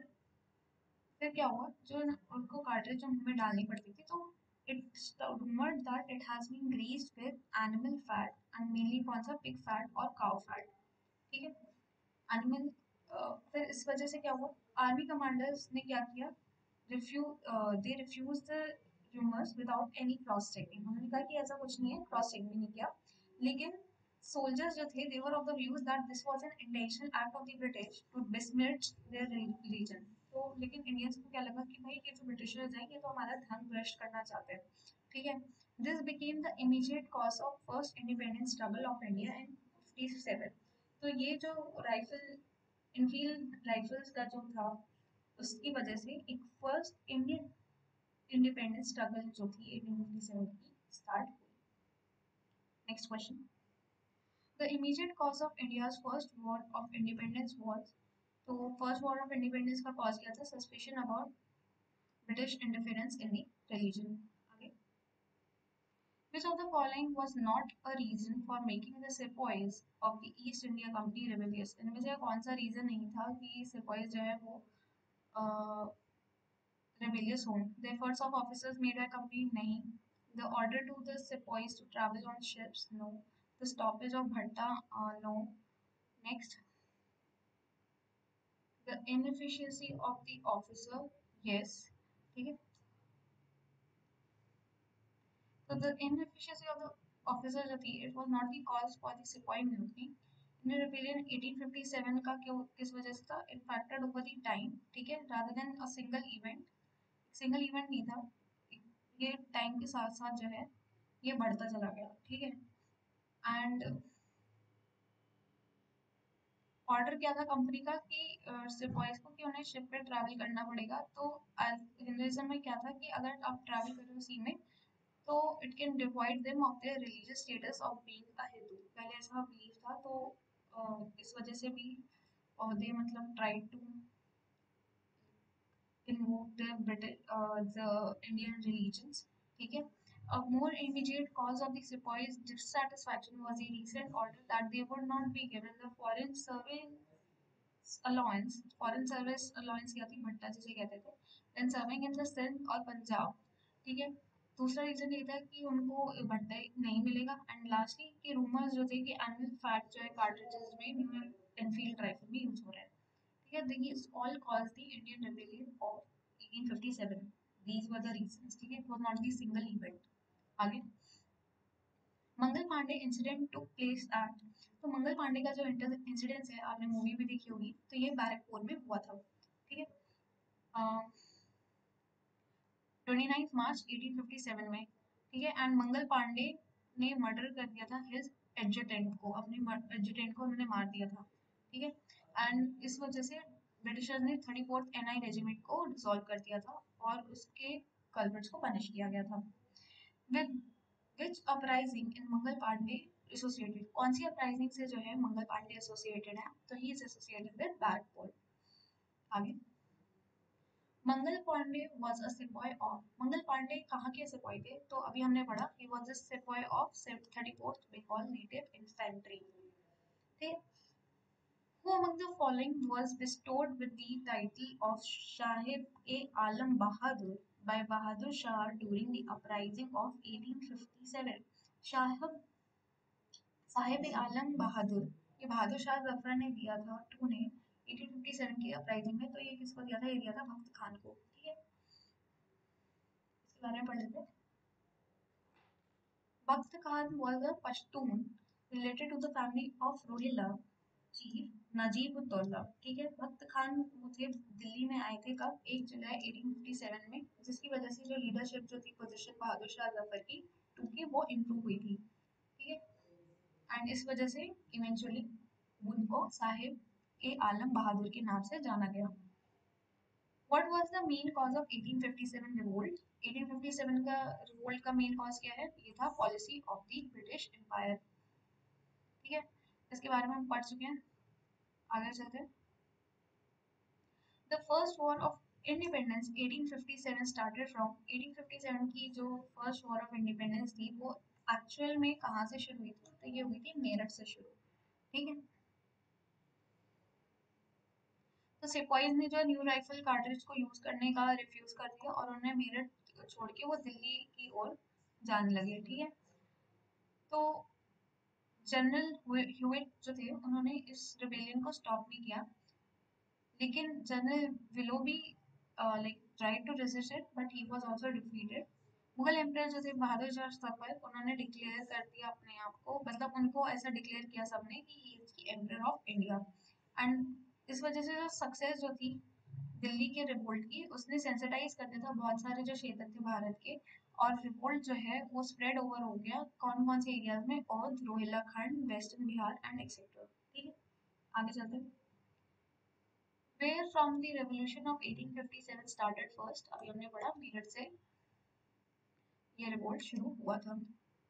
फिर क्या हुआ, जो उनको कार्ट्रिज जो मुंह में डालनी पड़ती थी, तो it's rumoured that it has been greased with animal fat, and mainly कौन सा? पिग फैट और काउ फैट। ठीक है, एनिमल। फिर इस वजह से क्या हुआ, आर्मी कमांडर्स ने क्या किया, refuse they refuse the rumours without any cross checking. उन्होंने कहा कि ऐसा कुछ नहीं है, क्रॉस चेक भी नहीं किया। लेकिन सोल्जर्स जो थे, they were of the views that this was an intentional act of the British to dismiss their religion. तो लेकिन इंडियंस को क्या लगा कि भाई ये जो ब्रिटिशर्स हैं ये तो हमारा धन भ्रष्ट करना चाहते हैं। ठीक है, this became the immediate cause of first independence struggle of India in fifty seven. तो ये जो राइफल इनफील्ड राइफल्स का जो था, उसकी वजह से एक फर्स्ट इंडियन इंडिपेंडेंस स्ट्रगल जो थी एटीन फिफ्टी सेवन की स्टार्ट हुई। Next question, the immediate cause of India's first war of independence was. तो फर्स्ट वॉर ऑफ इंडिपेंडेंस का कॉज क्या था? Suspicion about British interference in the religion. आगे, which of the following was not a reason for making the sepoys of the East India Company rebellious? इनमें से कौन सा reason नहीं था कि sepoys जो है वो rebellious हों? The efforts of officers made by company? नहीं. The order to the sepoys to travel on ships? No. The stoppage of Bhatta? Uh, no. Next, the inefficiency of the officer? Yes. ठीक है, so the inefficiency of the officer जो थी, it was not the cause for the sepoy mutiny. In the rebellion eighteen fifty seven का क्यों किस वजह से था? It factored over the time, ठीक है, rather than a single event. Single event नहीं था, ये टाइम के साथ साथ जो है ये बढ़ता चला गया। ठीक है, एंड ऑर्डर क्या था कंपनी का कि सिपाहीज को कि उन्हें शिप पे ट्रैवल करना पड़ेगा। तो हिंदुइज्म में क्या था कि अगर आप ट्रैवल कर रहे हो सी में, तो it can divide them of their religious status of being a Hindu. पहले ऐसा बिलीव था, तो uh, इस वजह से भी और दे मतलब try to invoke the British, uh, the Indian religions. ठीक है, a more immediate cause of the sepoys' dissatisfaction was a recent order that they would not be given the foreign service allowance. Foreign service allowance क्या थी? भट्टा जिसे कहते थे, then serving in the Sindh और पंजाब। ठीक है, दूसरा रीजन ये था कि उनको भट्टा नहीं मिलेगा, एंड लास्टली कि रूमर्स जो थे कि एनिमल फैट जो है कार्ट्रिजेस में न्यू एनफील्ड राइफल में यूज हो रहा है। Yeah, these all caused the Indian rebellion of eighteen fifty seven. These were the reasons. ठीक है, it was not the single event. आगे, Mangal Pandey incident took place at. तो मंगल पांडे का जो इंसिडेंस है, आपने मूवी भी देखी होगी, तो ये बैरकपुर में हुआ था। ठीक है, twenty ninth March eighteen fifty seven में, ठीक है। एंड मंगल पांडे ने मर्डर कर दिया था हिज एडजुटेंट को, अपने एडजुटेंट को उन्होंने मार दिया था, ठीक है। एंड इस वजह से ब्रिटिशर्स ने thirty fourth N I regiment को डिसॉल्व कर दिया था और उसके कल्प्रिट्स को पनिश किया गया था। With which uprising in Mangal Pandey associated, कौन सी अपराइजिंग से जो है मंगल पांडे एसोसिएटेड है, तो he is associated with bad pole. आगे, Mangal Pandey was a sepoy of, Mangal Pandey कहाँ के सिपॉय थे, तो अभी हमने पढ़ा he was a sepoy of thirty fourth Bengal native infantry, ठीक। Who among the following was bestowed with the title of Sahib e Alam Bahadur by Bahadur Shah during the uprising of eighteen fifty-seven? Sahib Sahib ए आलम बहादुर, ये बहादुर शाह जफर ने दिया था टू ने eighteen fifty seven की uprising में, तो ये किसको दिया था, ये दिया था भक्त खान को, ठीक है। इसके बारे में पढ़ लेते हैं। Bakht Khan was a Pashtun related to the family of Rohilla chief Najib ud Daula, ठीक है। भक्त खान वो थे, दिल्ली में आए थे कब, एक जुलाई एटीन फिफ्टी सेवन में, जिसकी वजह से जो लीडरशिप जो थी पोजीशन बहादुर शाह जफर की टू की वो इम्प्रूव हुई थी, ठीक है। एंड इस वजह से इवेंचुअली उनको साहिब ए आलम बहादुर के नाम से जाना गया। What was the main cause of eighteen fifty seven revolt? Eighteen fifty seven का रिवोल्ट का मेन कॉज क्या है, ये था policy of the British empire, ठीक है। इसके बारे में हम पढ़ चुके हैं, आगे चलते हैं। The first war of independence eighteen fifty seven started from, eighteen fifty seven की जो फर्स्ट वॉर ऑफ इंडिपेंडेंस थी वो एक्चुअल में कहाँ से शुरू हुई थी, तो ये हुई थी मेरठ से शुरू, ठीक है। तो सिपाहीज ने जो न्यू राइफल कार्ट्रिज को यूज करने का रिफ्यूज कर दिया और उन्हें मेरठ छोड़ के वो दिल्ली की ओर जाने लगे, ठीक है। तो जनरल ह्यूइट जो थे उन्होंने इस रिबेलियन को स्टॉप नहीं किया, लेकिन general Willoughby like tried to resist it but he was also defeated. Mughal empire जो थे बहादुर शाह जफर, उन्होंने डिक्लेयर कर दिया अपने आप को, मतलब उनको ऐसा डिक्लेयर किया सबने कि he is the empire of India. And इस वजह से जो सक्सेस जो थी दिल्ली के रिवोल्ट की, उसने सेंसिटाइज कर दिया था बहुत सारे जो क्षेत्र थे भारत के, और रिवोल्ट जो है वो स्प्रेड ओवर हो गया कौन कौन से एरियाज में, Awadh, Rohilkhand, western Bihar and etcetera, ठीक है। आगे चलते हैं। Where from the revolution of eighteen fifty seven started first, अभी हमने पढ़ा मेरठ से ये रिवोल्ट शुरू हुआ था।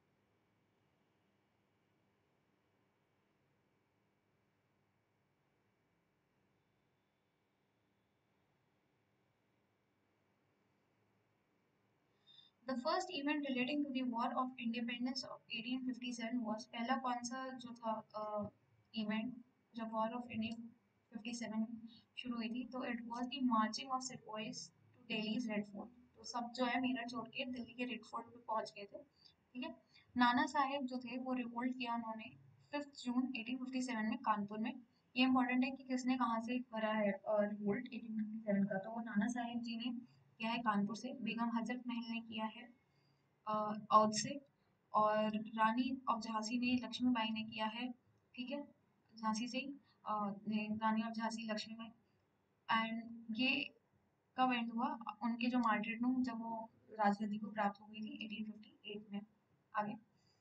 The first event relating to the War of Independence of eighteen fifty seven was, पहला कौन सा जो था इवेंट uh, जब war of India fifty seven शुरू हुई थी, तो it was the marching of sepoys to Delhi's red fort, तो सब जो है मेरठ छोड़ के दिल्ली के रेड फोर्ट पे पहुंच गए थे, ठीक है। नाना साहेब जो थे वो रिवोल्ट किया उन्होंने fifth June eighteen fifty seven में कानपुर में। ये इंपॉर्टेंट है कि किसने कहाँ से करा है रिवोल्ट एटीन फिफ्टी सेवन का, तो वो नाना साहेब जी ने किया है कानपुर से, बेगम हजरत महल ने किया है औध से, और रानी ऑफ झांसी ने लक्ष्मीबाई ने किया है, ठीक है, झांसी से ही अ, ने रानी ऑफ झांसी लक्ष्मीबाई। एंड ये कब एंड हुआ, उनके जो मार्टिरडम जब वो राजगद्दी को प्राप्त हो गई थी एटीन फिफ्टी एट में। आगे,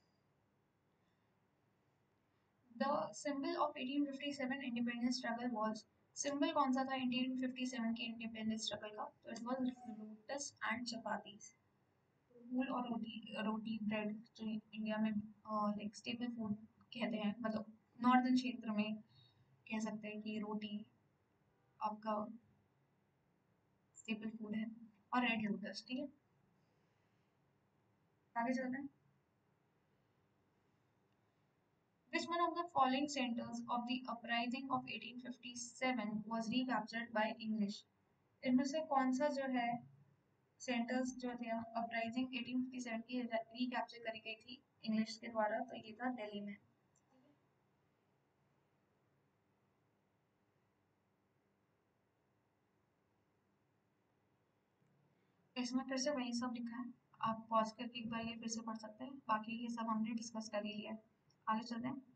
the symbol of eighteen fifty seven independence struggle was, symbol कौन सा था एटीन फिफ्टी सेवन के इंडिपेंडेंस स्ट्रगल का, तो it was lotus and chapatis, फूल और रोटी, रोटी ब्रेड जो इंडिया में लाइक स्टेपल फूड कहते हैं, मतलब नॉर्दर्न क्षेत्र में कह सकते हैं कि रोटी आपका स्टेपल फूड है, और रेड लोटस, ठीक है। आगे चलते हैं। Which one of the following centers of the uprising of eighteen fifty seven was recaptured by English? इनमें से कौन सा जो है सेंटर्स जो थे अपराइजिंग एटीन फिफ्टी सेवन की रिकैप्चर करी गई थी इंग्लिश के द्वारा, तो ये था दिल्ली में। इसमें फिर से वही सब लिखा है, आप पॉज करके एक बार ये फिर से पढ़ सकते हैं, बाकी ये सब हमने डिस्कस कर ही लिया है। आगे चलते हैं।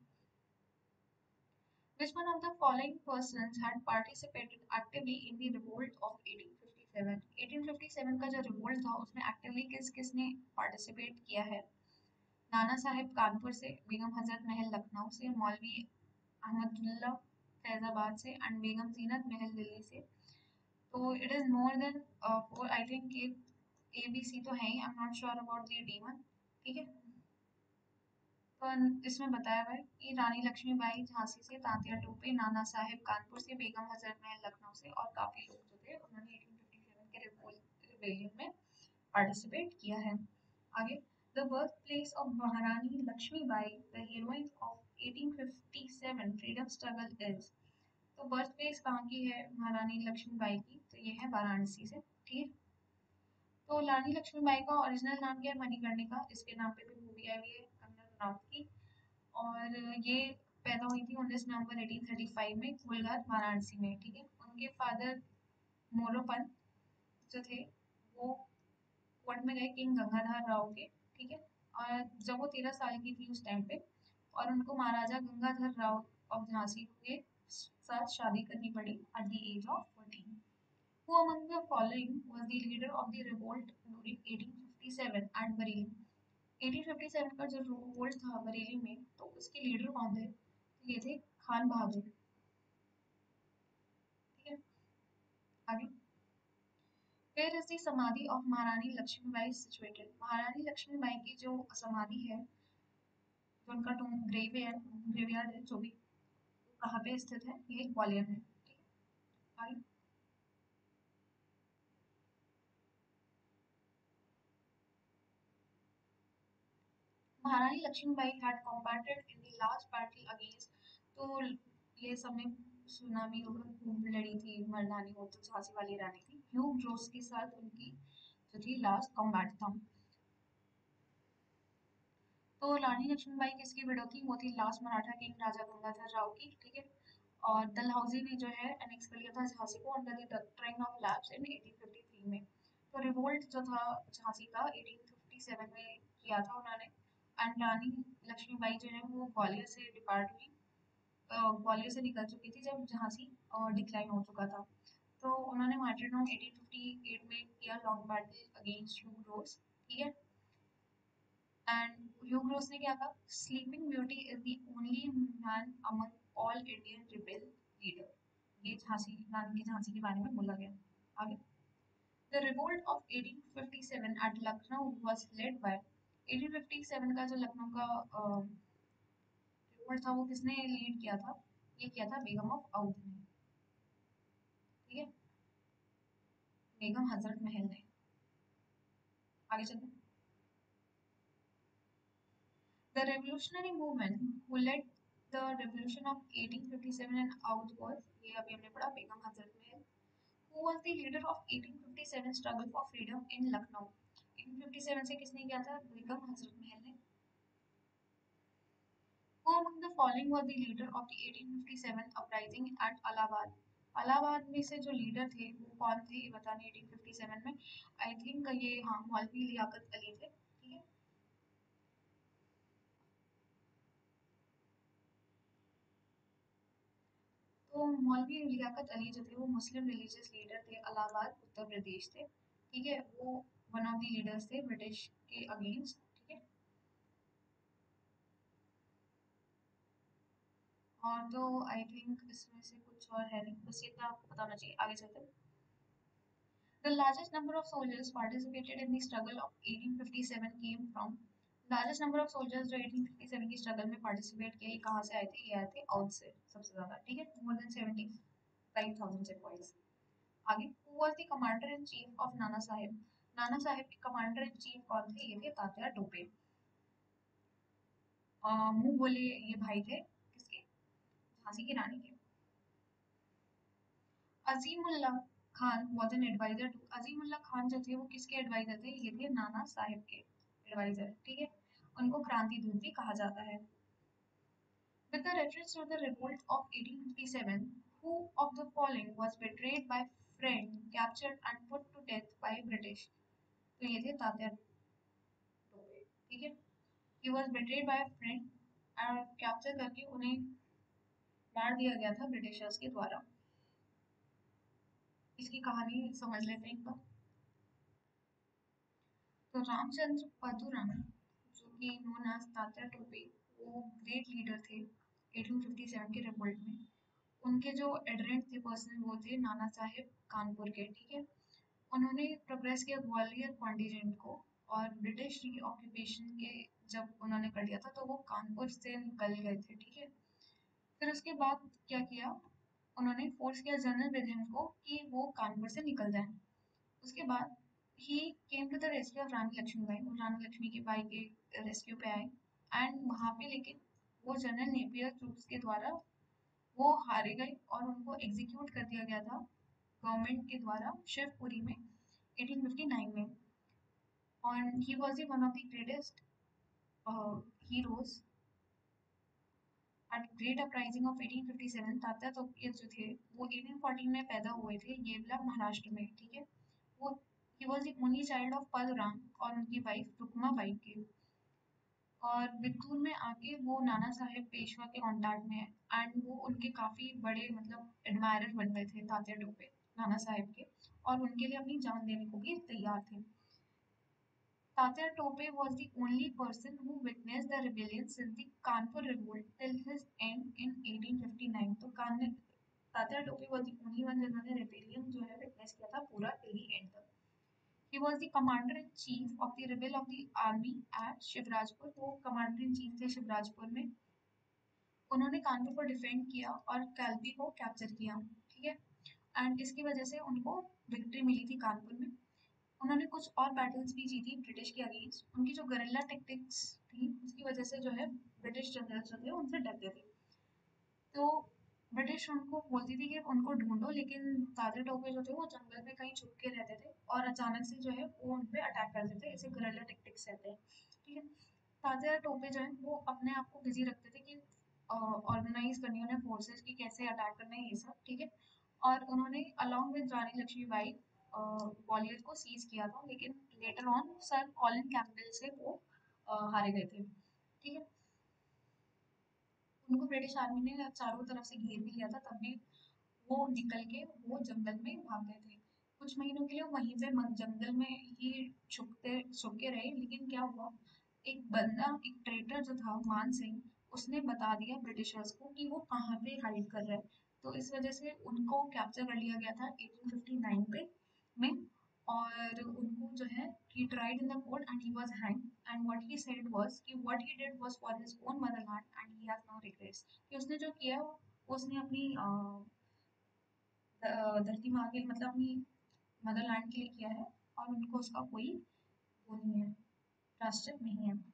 Which one of the following persons had participated actively in the revolt of eighteen fifty seven? Eighteen fifty सत्तर का जो रिवोल्ट था उसमें एक्टिवली किस किसने पार्टिसिपेट किया है? नाना साहिब कानपुर से, बेगम हजरत महल लखनऊ से, मौलवी अहमदुल्ला फैजाबाद से एंड बेगम जीनत महल दिल्ली से। तो it is more than four, I think A B C तो है ही, I am not sure about the D one. ठीक है, तो इसमें बताया हुआ है कि रानी लक्ष्मीबाई झांसी से, तांतिया टोपे, नाना साहेब कानपुर से, बेगम हजरत महल लखनऊ से और काफी लोग जो थे उन्होंने अठारह सौ सत्तावन के रिबेलियन में पार्टिसिपेट किया है। आगे, द बर्थ प्लेस ऑफ महारानी लक्ष्मीबाई द हीरोइन ऑफ अठारह सौ सत्तावन फ्रीडम स्ट्रगल इज। तो बर्थ प्लेस कहाँ की है महारानी लक्ष्मीबाई की? तो ये है वाराणसी से। ठीक है, तो रानी लक्ष्मीबाई का ओरिजिनल नाम क्या है? मणिकर्णिका। इसके नाम पे भी मूवी आई हुई है कंगना रनौत की, और ये पैदा हुई थी उन्नीस नवंबर अठारह सौ पैंतीस में कोलघर वाराणसी में। ठीक है, उनके फादर मोरोपंत जो थे वो कोर्ट में गए किंग गंगाधर राव के। ठीक है, और जब वो तेरह साल की थी उस टाइम पे, और उनको महाराजा गंगाधर राव ऑफ झांसी के साथ शादी करनी पड़ी at the age of fourteen. Who among the following was the leader of the revolt during अठारह सौ सत्तावन at बरेली? अठारह सौ सत्तावन का जो रिवोल्ट था बरेली में, तो उसके लीडर कौन थे? तो ये थे खान बहादुर। ठीक है, आगे, Where is the समाधि of महारानी लक्ष्मीबाई situated? महारानी लक्ष्मीबाई की जो समाधि है, जो उनका टूम ग्रेवयार्ड ग्रेवयार्ड है जो भी, कहाँ पे स्थित है? ये ग्वालियर में। ठीक है, आगे, महारानी Lakshmibai had combated in the last battle against, तो ये सबने सुना भी होगा, खूब लड़ी थी मर्दानी, वो तो झांसी वाली रानी थी। ह्यू ग्रोस के साथ उनकी जो थी लास्ट कॉम्बैट था। तो रानी लक्ष्मीबाई किसकी विडो थी? वो थी लास्ट मराठा किंग राजा गंगाधर राव की। ठीक है, और डलहौजी ने जो है एनेक्स कर लिया था झांसी को under the doctrine of lapse in अठारह सौ तिरेपन में। तो रिवोल्ट जो था झांसी का अठारह सौ सत्तावन में किया था उन्होंने, एंड रानी लक्ष्मीबाई जो है वो ग्वालियर से डिपार्ट हुई, अ, ग्वालियर से निकल चुकी थी जब झांसी डिक्लाइन हो चुका था। तो उन्होंने मार्टिरडम अठारह सौ अट्ठावन में किया long battle against Hugh Rose. ठीक है, एंड ह्यू ग्रोस ने क्या कहा? Sleeping beauty is the only man among all Indian rebel leader. ये झांसी रानी की झांसी के बारे में बोला गया। आगे, द रिवोल्ट ऑफ अठारह सौ सत्तावन at Lucknow was led by, अठारह सौ सत्तावन का जो लखनऊ का रिवोल्ट था वो किसने लीड किया था? ये किया था बेगम ऑफ औध ने। ठीक है, बेगम हजरत महल ने। आगे चलते हैं, The revolutionary movement who led the revolution of अठारह सौ सत्तावन and out was, ये अभी हमने पढ़ा, Begum Hazrat Mahal. Who was the leader of अठारह सौ सत्तावन struggle for freedom in Lucknow? अठारह सौ सत्तावन से किसने किया था? बेगम हजरत महल ने। Who among the following was the leader of the अठारह सौ सत्तावन uprising at Allahabad? अलाहाबाद में से जो लीडर थे वो कौन थे ये बताने अठारह सौ सत्तावन में। आई थिंक ये, हाँ, मौलवी लियाकत अली थे। ठीक है, तो मौलवी लियाकत अली जो थे वो मुस्लिम रिलीजियस लीडर थे, इलाहाबाद उत्तर प्रदेश थे। ठीक है, वो वन ऑफ द लीडर्स थे ब्रिटिश के अगेंस्ट। ठीक है, और तो आई थिंक इसमें से कुछ और है नहीं, बस इतना आपको पता होना चाहिए। आगे चलते हैं, the largest number of soldiers participated in the struggle of अठारह सौ सत्तावन came from. Largest number of soldiers जो अठारह सौ सत्तावन की स्ट्रगल में पार्टिसिपेट किए कहाँ से आए थे? ये आए थे औध से सबसे ज्यादा। ठीक है, more than seventy five thousand सिपाहीज। आगे, who was the commander in chief of Nana Sahib? Nana Saheb के कमांडर इन चीफ कौन थे? ये थे तात्या टोपे। मुंह बोले ये भाई थे किसके? झांसी की रानी के। Azimullah Khan was an adviser to, Azimullah Khan जो थे वो किसके एडवाइजर थे? ये थे नाना साहेब के एडवाइजर। ठीक है, उनको क्रांति दूत भी कहा जाता है। With the reference to the revolt of अठारह सौ सत्तावन, who of the following was betrayed by friend, captured and put to death by British? तो ये थे तात्या टोपे। ठीक है, he was betrayed by a friend और कैप्चर करके उन्हें मार दिया गया था ब्रिटिशर्स के द्वारा। इसकी कहानी समझ लेते हैं एक बार। तो रामचंद्र पदुरम, जो कि नोन एज तात्या टोपे, वो ग्रेट लीडर थे एटीन फिफ्टी सेवन के रिवोल्ट में। उनके जो एडरेंट थे पर्सन वो थे नाना साहेब कानपुर के, ठीक है। उन्होंने प्रोग्रेस किया ग्वालियर कॉन्टिजेंट को, और ब्रिटिश री ऑक्यूपेशन के जब उन्होंने कर लिया था तो वो कानपुर से निकल गए थे, ठीक है। फिर उसके बाद क्या किया, उन्होंने फोर्स किया जनरल विधिन को कि वो कानपुर से निकल जाए। उसके बाद he came to the rescue of Rani Lakshmibai, वो रानी लक्ष्मी की बाई के रेस्क्यू पे आए। एंड वहाँ पे लेकिन वो जनरल नेपियर ट्रूप्स के द्वारा वो हारे गए और उनको एग्जीक्यूट कर दिया गया था गवर्नमेंट के द्वारा शिवपुरी में एटीन फिफ्टी नाइन में। और he was the one of the greatest heroes at great uprising of eighteen fifty seven. Tatya Tope जो थे वो एटीन फोर्टीन में पैदा हुए थे येवला महाराष्ट्र में, ठीक है। वो he was the only child of पलराम और उनकी वाइफ रुक्मा बाई के। और बितूर में आके वो नाना साहेब पेशवा के कॉन्टैक्ट में है। एंड वो उनके काफी बड़े मतलब एडमायरर बन गए थे तात्या टोपे नाना साहेब के, और उनके लिए अपनी जान देने को भी तैयार थे। Tatya Tope was the only person who witnessed the rebellion since the Kanpur revolt till his end in eighteen fifty-nine. तो कान Tatya Tope was the only one जिन्होंने rebellion जो है witness किया था पूरा till the end तक। He was the commander in chief of the rebel of the army at Shivrajpur. वो commander in chief थे शिवराजपुर में। उन्होंने कानपुर को डिफेंड किया और कैल्पी को कैप्चर किया, ठीक है। एंड इसकी वजह से उनको विक्ट्री मिली थी कानपुर में। उन्होंने कुछ और बैटल्स भी जीती ब्रिटिश के अगेंस्ट। उनकी जो गरिल्ला टेक्टिक्स थी उसकी वजह से जो है ब्रिटिश जनरल जो थे उनसे डरते थे। तो ब्रिटिश उनको बोलती थी कि उनको ढूंढो, लेकिन तात्या टोपे जो थे वो जंगल में कहीं छुप के रहते थे और अचानक से जो है वो उन पे अटैक करते थे। इसे गरिल्ला टेक्टिक्स कहते हैं, ठीक है। तात्या टोपे जो है वो अपने आप को बिजी रखते थे कि ऑर्गेनाइज करनी उन्हें फोर्सेस की कैसे अटैक करना है ये सब, ठीक है। और उन्होंने अलॉन्ग विद रानी लक्ष्मीबाई ग्वालियर को सीज किया था, लेकिन later on sir Colin Campbell से वो अ, हारे गए थे, ठीक है। उनको ब्रिटिश आर्मी ने चारों तरफ से घेर भी लिया था, तब भी वो निकल के वो जंगल में भाग गए थे। कुछ महीनों के लिए वहीं पे म- जंगल में ही छुपते छुप के रहे, लेकिन क्या हुआ, एक बंदा, एक ट्रेटर जो था मान सिंह, उसने बता दिया ब्रिटिशर्स को कि वो कहाँ पे हाइड कर रहा है। तो इस वजह से उनको कैप्चर कर लिया गया था एटीन फिफ्टी नाइन पे में। और उनको जो है he tried in the court and he was hanged, and what he said was कि what he did was for his own motherland and he has no regrets। कि उसने जो किया वो उसने अपनी अ, ध- धरती माँ के मतलब अपनी मदरलैंड के लिए किया है, और उनको उसका कोई वो नहीं है, प्रायश्चित नहीं है।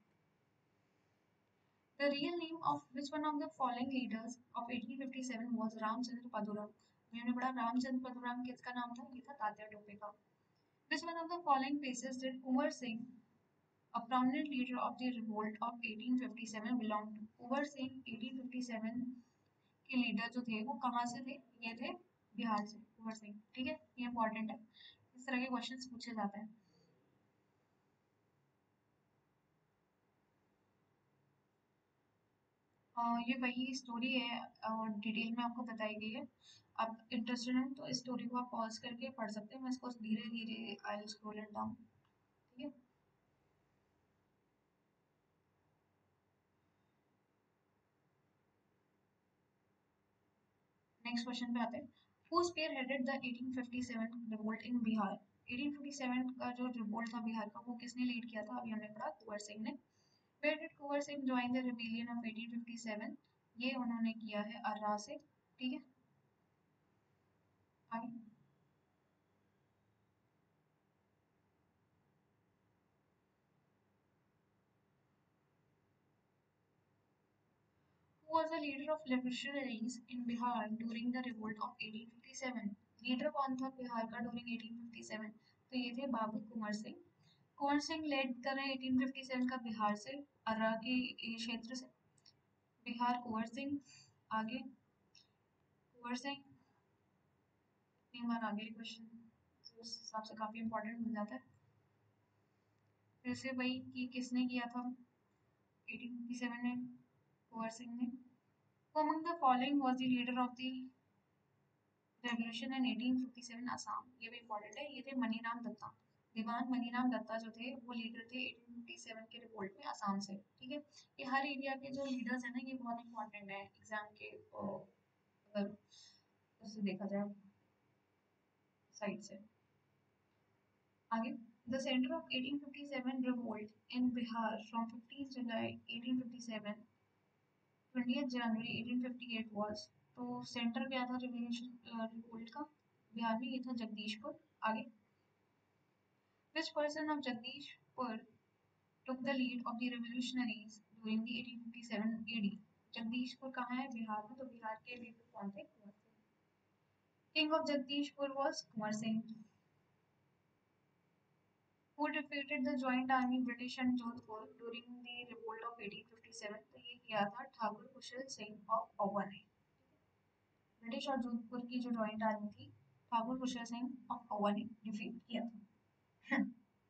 The real name of which one of the following leaders of eighteen fifty seven was Ramchandra Pandurang. मैंने पढ़ा रामचंद्र पदुरम किसका नाम था, ये था तात्या टोपे का। Which one of the following places did Kumar Singh, a prominent leader of the revolt of eighteen fifty seven, belong to? Kunwar Singh eighteen fifty seven के leader जो थे वो कहाँ से थे, ये थे बिहार से, कुंवर सिंह, ठीक है। ये इंपॉर्टेंट है, इस तरह के क्वेश्चंस पूछे जाते हैं। अ, ये वही स्टोरी है और डिटेल में आपको बताई गई है। आप इंटरेस्टेड हैं तो इस स्टोरी को आप पॉज करके पढ़ सकते हैं। मैं इसको धीरे धीरे I will scroll it down, ठीक है। नेक्स्ट क्वेश्चन पे आते हैं। Who spearheaded the eighteen fifty seven revolt in Bihar? Eighteen fifty seven का जो रिवोल्ट था बिहार का वो किसने लीड किया था, अभी हमने पढ़ा कुंवर सिंह ने। Where did Kunwar Singh join the rebellion of eighteen fifty seven? ये उन्होंने किया है अर्रा से, ठीक है। आगे, who was the leader of revolutionaries in Bihar during the revolt of eighteen fifty seven? Leader कौन था बिहार का ड्यूरिंग एटीन फिफ्टी सेवन? तो ये थे बाबू कुंवर सिंह। कुंवर सिंह लेड कर रहे हैं एटीन फिफ्टी सेवन का बिहार से, अर्रा के ये क्षेत्र से। बिहार कुंवर सिंह, आगे कुंवर सिंह, तीन बार आगे क्वेश्चन, तो उस हिसाब से काफी इंपॉर्टेंट मिल जाता है। फिर से वही कि किसने किया था एटीन फिफ्टी सेवन में, कुंवर सिंह ने। Who among the following was the leader of the revolution in eighteen fifty seven Assam? ये भी इम्पोर्टेंट है, ये थे मनीराम दत्ता। दीवान मनीराम दत्ता जो थे वो लीडर थे एटीन फिफ्टी सेवन के रिवोल्ट में असम से। ठीक है, ये हर एरिया के जो लीडर्स हैं ना ये बहुत इंपॉर्टेंट है एग्जाम के अ, अगर उससे देखा जाए साइड से। आगे, the centre of eighteen fifty seven revolt in Bihar from fifteenth July eighteen fifty-seven twentieth January eighteen fifty-eight was, तो सेंटर क्या था रिवोल्यूशन रिवोल्ट का बिहार में, ये था जगदीशपुर। आगे, which person of Jagdishpur took the lead of the revolutionaries during the eighteen fifty-seven A D? Jagdishpur कहाँ है बिहार में, तो बिहार के लीडर कौन थे? Kunwar Singh. King of Jagdishpur was Kunwar Singh. Who defeated the joint army British and Jodhpur during the revolt of eighteen fifty-seven? तो ये किया था ठाकुर कुशल सिंह ऑफ ओवर ने। ब्रिटिश और जोधपुर की जो जॉइंट आर्मी थी ठाकुर कुशल सिंह ऑफ ओवर ने डिफीट किया था।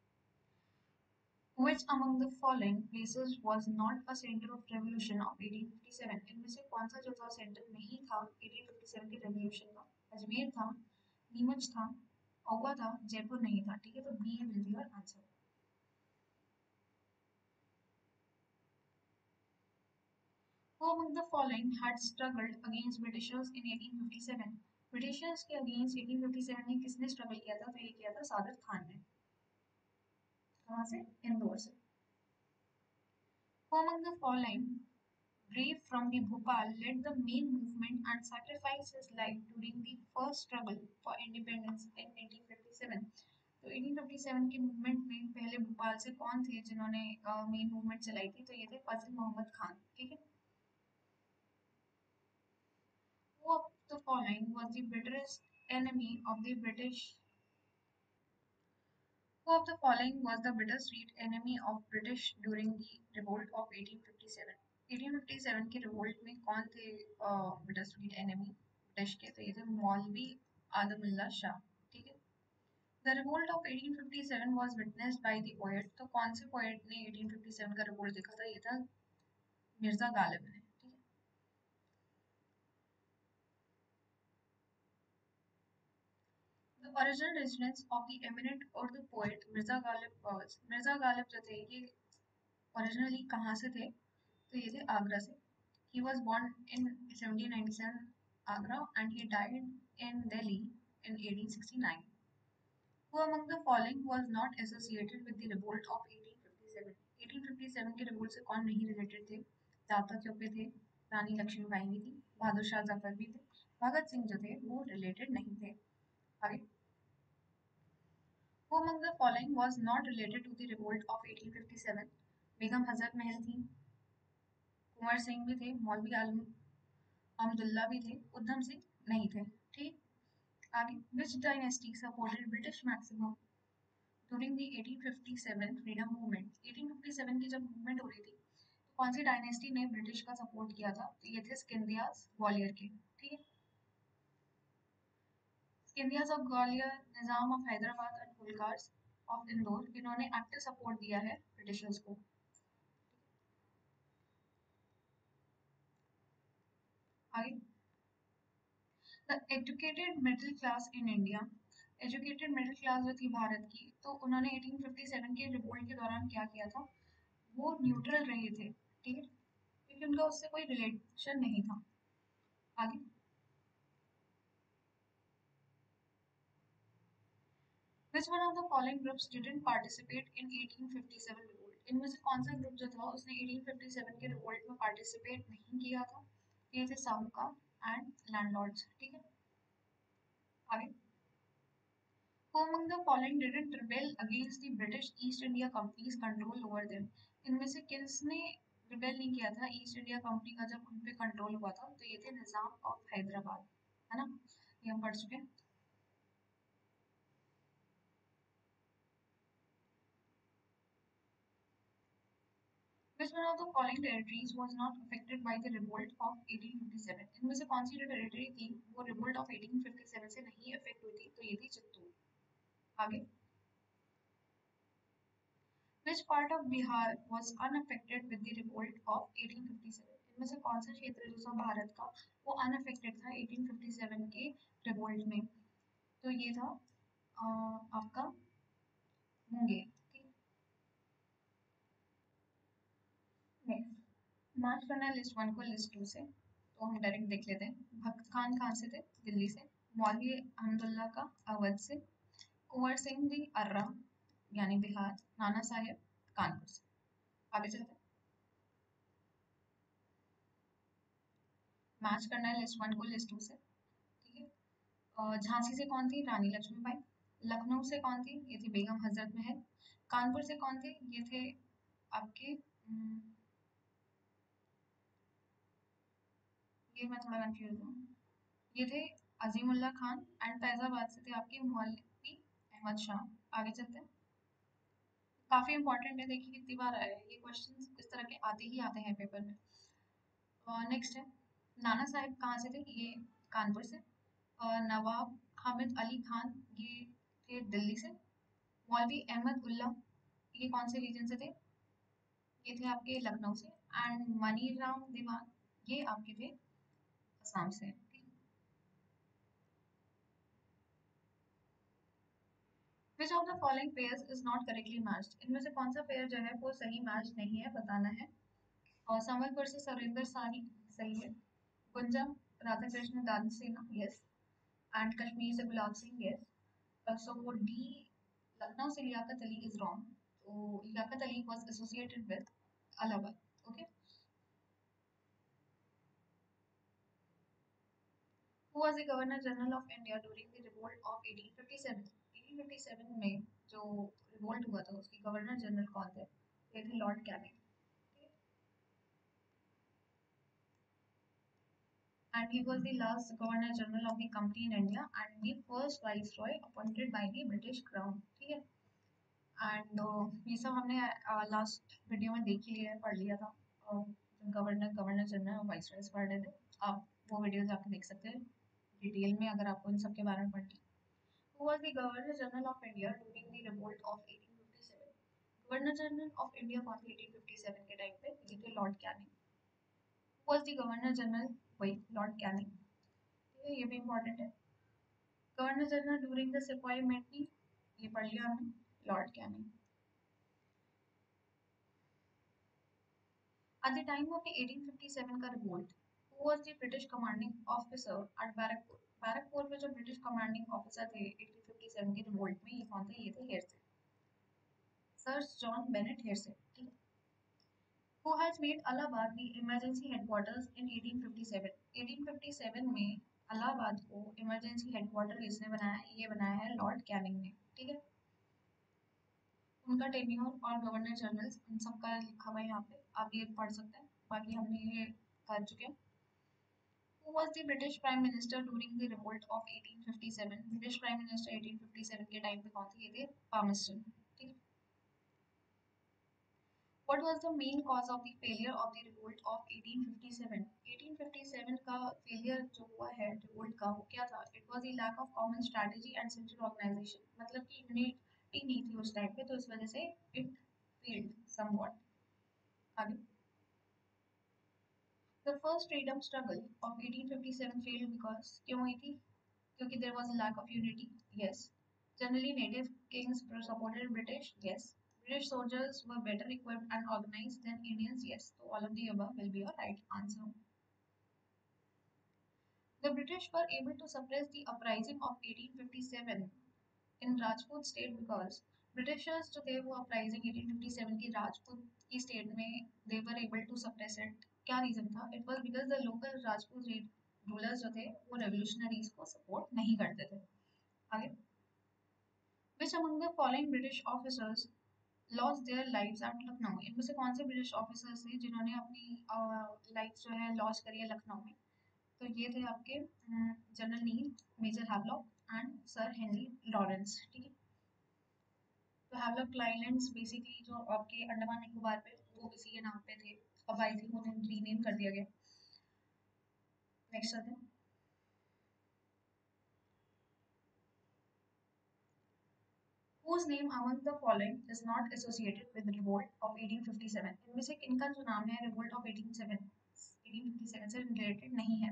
Which among the following places was not a center of revolution of eighteen fifty-seven? इनमें से कौन सा जो था सेंटर नहीं था eighteen fifty-seven के रेवोल्यूशन का? अजमेर था, नीमच था, ओवा था, जयपुर नहीं था। ठीक है, तो B will be your answer. Who among the following had struggled against Britishers in eighteen fifty-seven? Britishers के अगेंस्ट eighteen fifty-seven में किसने स्ट्रगल किया था? तो ये किया था सादर खान ने। कहाँ से? इंदौर से। Who among the following brave from the Bhopal led the main movement and sacrificed his life during the first struggle for independence in eighteen fifty-seven? तो eighteen fifty-seven की मूवमेंट में पहले भोपाल से कौन थे जिन्होंने मेन मूवमेंट चलाई थी? तो ये थे फजल मोहम्मद खान। ठीक है, who of the following was the bitterest enemy of the British? Who of the following was the bittersweet enemy of British during the revolt of eighteen fifty-seven? eighteen fifty-seven के revolt में कौन थे बिटरस्वीट एनिमी ब्रिटिश के? तो ये थे मौलवी आदमुल्ला शाह। ठीक है, the revolt of eighteen fifty-seven was witnessed by the poet। तो कौन से पोएट ने eighteen fifty-seven का रिवोल्ट देखा था? ये था मिर्जा गालिब ने। ठीक है, The original residence of the eminent Urdu poet Mirza Ghalib was, Mirza Ghalib जो थे ये ओरिजिनली कहाँ से थे? तो ये थे आगरा से। He was born in seventeen ninety-seven Agra and he died in Delhi in eighteen sixty-nine. Who among the following was not associated with the revolt of eighteen fifty-seven? eighteen fifty-seven के revolt से कौन नहीं related थे? दाता चौपे थे, रानी लक्ष्मीबाई भी थी, बहादुर शाह जफर भी थे, भगत सिंह जो थे वो रिलेटेड नहीं थे। आगे, Who among the following was not related to the revolt of eighteen fifty-seven? Begum Hazrat Mahal थी, कुंवर सिंह भी थे, मौलवी आलम अहमदुल्ला भी थे, उधम सिंह नहीं थे। ठीक, आगे, which dynasty supported British maximum during the eighteen fifty-seven freedom movement? eighteen fifty-seven की जब मूवमेंट हो रही थी तो कौन सी डायनेस्टी ने ब्रिटिश का सपोर्ट किया था? तो ये थे स्किंदियाज ग्वालियर के। ठीक है, Scindias of Gwalior, Nizam of Hyderabad and Holkars of Indore, इन्होंने एक्टिव सपोर्ट दिया है ब्रिटिशर्स को। आगे, the educated middle class in India, educated middle class जो थी भारत की, तो उन्होंने eighteen fifty-seven के रिवोल्ट के दौरान क्या किया था? वो न्यूट्रल रहे थे। ठीक है, क्योंकि उनका उससे कोई रिलेशन नहीं था। आगे, which one of the following groups didn't participate in eighteen fifty-seven revolt? इनमें से कौन सा ग्रुप जो था उसने eighteen fifty-seven के रिवोल्ट में पार्टिसिपेट नहीं किया था? ये थे साहूकार एंड लैंडलॉर्ड्स। ठीक है, आगे, Who among the following didn't rebel against the British East India Company's control over them? इनमें से किसने रिबेल नहीं किया था ईस्ट इंडिया कंपनी का जब उन पे कंट्रोल हुआ था? तो ये थे निजाम ऑफ हैदराबाद, है ना, ये हम पढ़ चुके हैं। Which one of the following territories was not affected by the revolt of eighteen fifty-seven? इनमें से कौन सी जो टेरिटरी थी वो रिवोल्ट ऑफ eighteen fifty-seven से नहीं अफेक्ट हुई थी? तो ये थी चित्तौड़। आगे, Which part of Bihar was unaffected with the revolt of eighteen fifty-seven? इनमें से कौन सा क्षेत्र जो था भारत का वो अनअफेक्टेड था eighteen fifty-seven के रिवोल्ट में? तो ये था अ, आपका मैच करना है लिस्ट वन को लिस्ट टू से, तो हम डायरेक्ट देख लेते हैं। भक्त खान कहाँ से थे? दिल्ली से। मौलवी अहमदुल्ला का अवध से। कुंवर सिंह जी अर्रा यानी बिहार। नाना साहेब कानपुर से। आगे चलते हैं। मैच करना है लिस्ट वन को लिस्ट टू से, ठीक है। अ, झांसी से कौन थी? रानी लक्ष्मीबाई। लखनऊ से कौन थी? ये थी बेगम हजरत महल। कानपुर से कौन थे? ये थे आपके हम्म, ये मैं थोड़ा कंफ्यूज हूँ, ये थे अजीमुल्ला खान। एंड फैजाबाद से थे आपके मौलवी अहमद शाह। आगे चलते हैं। काफी इंपॉर्टेंट है, देखिए कितनी बार आया है ये क्वेश्चन, इस तरह के आते ही आते हैं पेपर में। नेक्स्ट है नाना साहिब कहाँ से थे? ये कानपुर से। अ, नवाब हामिद अली खान ये थे दिल्ली से। मौलवी अहमद उल्ला ये कौन से रीजन से थे? ये थे आपके लखनऊ से। एंड मनी राम दीवान ये आपके थे असम से। Which of the following pairs is not correctly matched? इनमें से कौन सा पेयर जो है वो सही मैच नहीं है, बताना है। और संबलपुर से सुरेंद्र सानी सही है। गुंजम राधा कृष्ण दान सिन्हा यस। एंड कश्मीर से गुलाब सिंह यस। सो वो डी लखनऊ से लियाकत अली इज रॉन्ग। तो Liaquat Ali was associated with Allahabad. Okay. Who was the governor general of India during the revolt of eighteen fifty seven? Eighteen fifty seven में जो रिवोल्ट हुआ था उसके गवर्नर जनरल कौन थे? ये थे lord Canning. And he was the last Governor General of the company in India and the first Viceroy appointed by the British Crown. ठीक है। एंड ये सब हमने लास्ट वीडियो में देख ही लिया है, पढ़ लिया था। गवर्नर गवर्नर जनरल और वाइसरॉयज पढ़ रहे थे, आप वो वीडियो जाके देख सकते हैं डिटेल में अगर आपको इन सब के बारे में पढ़नी। Who was the Governor General of India during the revolt of eighteen fifty seven? Governor general of India कौन थे एटीन फिफ्टी सेवन के टाइम पे? ये थे lord Canning. Who was the Governor General? वही लॉर्ड कैनिंग। ये भी important है। Governor general during the sipahi mutiny ये पढ़ लिया हमने, lord Canning. At the time of the eighteen fifty seven का revolt, who was the British commanding officer at Barrackpore? Barrackpore में जो ब्रिटिश कमांडिंग ऑफिसर थे एटीन फिफ्टी सेवन के रिवोल्ट में, ये कौन थे? ये थे Hearsey, sir John Bennet Hearsey. ठीक है। Who has made Allahabad the emergency headquarters in eighteen fifty seven? Eighteen fifty seven में इलाहाबाद को इमरजेंसी हेडक्वार्टर किसने बनाया? ये बनाया है लॉर्ड कैनिंग ने। ठीक है। उनका टेन्योर और गवर्नर जनरल उन सबका लिखा हुआ है यहाँ पे, आप ये पढ़ सकते हैं, बाकी हमने ये कर चुके हैं। Who was the British Prime Minister during the revolt of eighteen fifty seven? British prime minister eighteen fifty seven के टाइम पे कौन थे? ये थे पामर्स्टन। ठीक है। What was the main cause of the failure of the revolt of eighteen fifty seven? Eighteen fifty seven का failure जो हुआ है रिवोल्ट का, वो क्या था? It was the lack of common strategy and central organization। मतलब कि यूनिटी नहीं थी उस टाइम पे, तो इस वजह से it failed somewhat। आगे। The first freedom struggle of eighteen fifty seven failed because क्यों हुई थी? क्योंकि there was a lack of unity। Yes। Generally native kings supported British। Yes। British soldiers were better equipped and organized than Indians। Yes। So all of the above will be your right answer। The British were able to suppress the uprising of eighteen fifty seven in Rajput state because Britishers जो थे वो uprising eighteen fifty seven की राजपूत की state में they were able to suppress it। क्या reason था? It was because the local Rajput rulers जो थे वो रेवोल्यूशनरीज को सपोर्ट नहीं करते थे। आगे। Which among the following British officers lost their lives at Lucknow? इनमें से कौन से ब्रिटिश ऑफिसर्स थे जिन्होंने अपनी लाइफ जो है लॉस करी है लखनऊ में? तो ये थे आपके general Neill, major Havelock and sir Henry Lawrence. ठीक है। तो हैवलॉक आइलैंड्स बेसिकली जो आपके अंडमान निकोबार पे, वो इसी के नाम पे थे, अब आई थिंक उन्हें रीनेम कर दिया गया। नेक्स्ट आते हैं। Whose name among the following is not associated with the revolt of eighteen fifty seven? इनमें से किनका जो नाम है revolt of eighteen fifty seven से रिलेटेड नहीं है?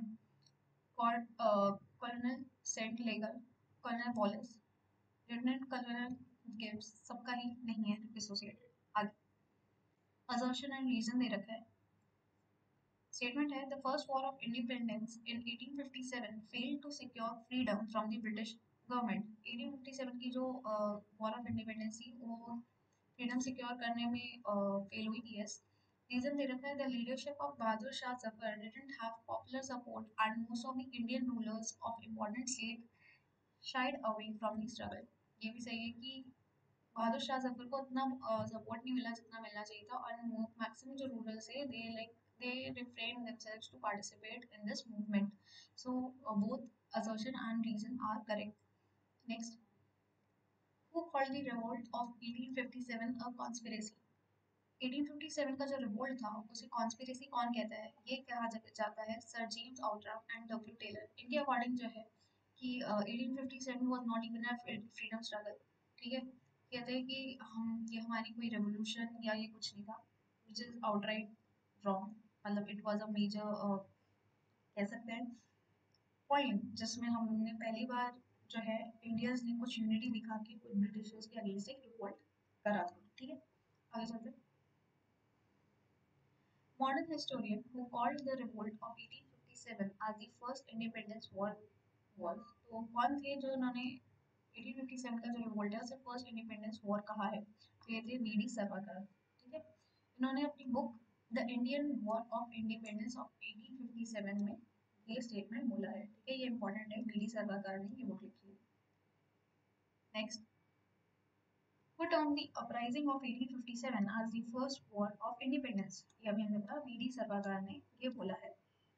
Colonel saint Leger, colonel Wallace, lieutenant colonel Gibbs, सबका ही नहीं है एसोसिएटेड। आगे। असर्शन एंड रीजन दे रखा है। स्टेटमेंट है the first war of independence in eighteen fifty seven failed to secure freedom from the British government. Eighteen fifty seven की जो वॉर ऑफ इंडिपेंडेंस थी वो फ्रीडम सिक्योर करने में फेल हुई थी। यस, रीजन दे रखा है the leadership of Bahadur Shah Zafar didn't have popular support and most of the Indian rulers of important state shied away from the struggle. ये भी सही है कि बहादुर शाह जफर को उतना सपोर्ट नहीं मिला जितना मिलना चाहिए था, और मैक्सिमम जो रूलर्स है they like they refrain themselves to participate in this movement. So uh, both assertion and reason are correct. Next, who called the revolt of eighteen fifty-seven a conspiracy? Eighteen fifty seven का जो revolt था उसे conspiracy कौन कहता है? ये कहा जा- जाता है sir James Outram and W Taylor. इनके अकॉर्डिंग जो है कि eighteen fifty seven was not even a freedom struggle. ठीक है, कहते हैं कि हम ये हमारी कोई रेवोल्यूशन या ये कुछ नहीं था, विच इज आउटराइट रॉन्ग। मतलब इट वाज अ मेजर कह सकते हैं पॉइंट जिसमें हमने पहली बार जो है इंडियंस ने कुछ यूनिटी दिखा के कुछ ब्रिटिशर्स के अगेंस्ट एक रिवोल्ट करा था। ठीक है, आगे चलते हैं। Modern historian who called the revolt of eighteen fifty seven as the first independence war was, तो कौन थे जो उन्होंने एटीन फिफ्टी सेवन का जो रिवोल्ट है उसे फर्स्ट इंडिपेंडेंस वॉर कहा है? तो ये थे वी डी सभाकर। ठीक है, इन्होंने अपनी book the Indian war of independence of eighteen fifty seven में ये स्टेटमेंट बोला है। ठीक है, ये इंपॉर्टेंट है, वी डी सभाकर ने ये बुक लिखी है। Next, who termed the uprising of eighteen fifty seven as the first war of independence? ये अभी हमने पढ़ा, वी डी सभाकर ने ये बोला है।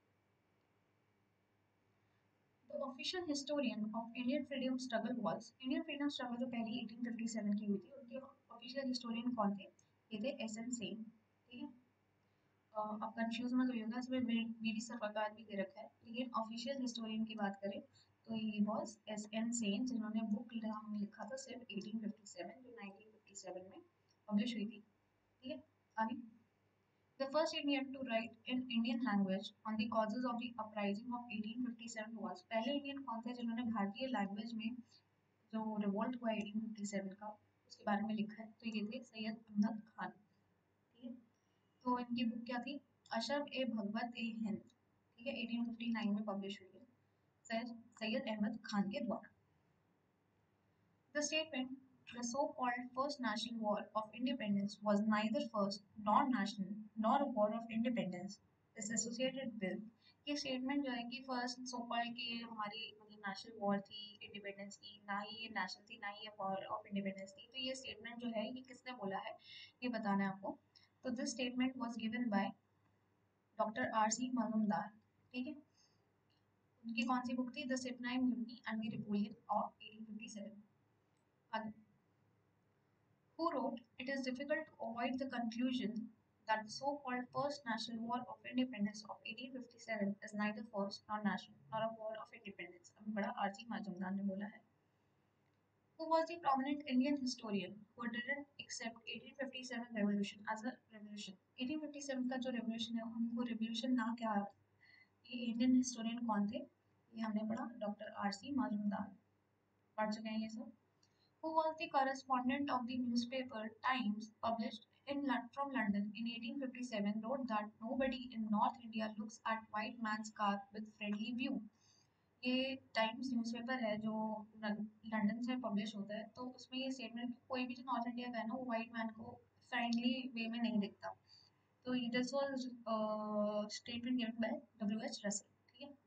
The official historian of Indian freedom struggle was, Indian freedom struggle जो पहली एटीन फिफ्टी सेवन की हुई थी उनके ऑफिशियल हिस्टोरियन कौन थे? ये थे एस एन सेन। ठीक है, अ, आप कंफ्यूज मत होइएगा, इसमें वी डी सभाकर भी दे रखा है, लेकिन ऑफिशियल हिस्टोरियन की बात करें तो ये वॉज एस एन सेन, जिन्होंने बुक लिखा था सिर्फ एटीन फिफ्टी सेवन, जो नाइनटीन फिफ्टी सेवन में पब्लिश हुई थी। ठीक है, आगे, the first Indian to write in Indian language on the causes of the uprising of eighteen fifty seven was, पहले इंडियन कौन थे जिन्होंने भारतीय लैंग्वेज में जो रिवोल्ट हुआ एटीन फिफ्टी सेवन का उसके बारे में लिखा है? तो ये थे सैयद अहमद खान। ठीक है, तो इनकी बुक क्या थी? अशरफ ए भगवत ए हिंद। ठीक है, एटीन फिफ्टी नाइन में पब्लिश हुई है सैयद सैयद अहमद खान के द्वारा। The statement, the so-called First National War of Independence, was neither first nor national nor a war of independence is associated with, ये स्टेटमेंट जो है कि फर्स्ट सो कॉल्ड की ये हमारी मतलब नेशनल वॉर थी इंडिपेंडेंस की, ना ही ये नेशनल थी ना ही ये वॉर ऑफ इंडिपेंडेंस थी। तो ये स्टेटमेंट जो है ये किसने बोला है ये बताना है आपको। तो this statement was given by doctor R C Majumdar. ठीक है, उनकी कौन सी बुक थी? The sepoy mutiny and the rebellion of eighteen fifty seven. Who wrote, it is difficult to avoid the conclusion that the so-called First National War of Independence of eighteen fifty seven is neither first nor national nor a war of independence। अभी बड़ा RC Majumdar ने बोला है। Who was the prominent Indian historian who didn't accept eighteen fifty seven revolution as a revolution? Eighteen fifty seven का जो revolution है उनको revolution ना क्या, ये इंडियन हिस्टोरियन कौन थे? ये हमने पढ़ा, डॉक्टर आर सी माजुमदार। पढ़ चुके हैं ये सब। Who was the correspondent of the newspaper Times published in from London in eighteen fifty-seven, wrote that nobody in North India looks at white man's car with friendly view। ये Times newspaper है जो London से publish होता है, तो उसमें ये statement कोई भी जो नॉर्थ इंडिया का है ना वो वाइट मैन को फ्रेंडली वे में नहीं दिखता। तो this was statement given by W H Russell. ठीक है,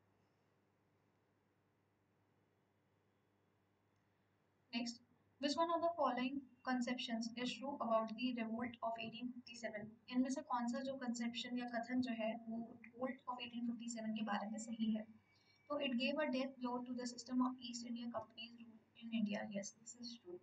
next, which one of the following conceptions is true about the revolt of eighteen fifty seven? इनमें से कौन सा जो conception या कथन जो है वो revolt of eighteen fifty seven के बारे में सही है? तो it gave a death blow to the system of East India Company's rule in India। Yes, this is true।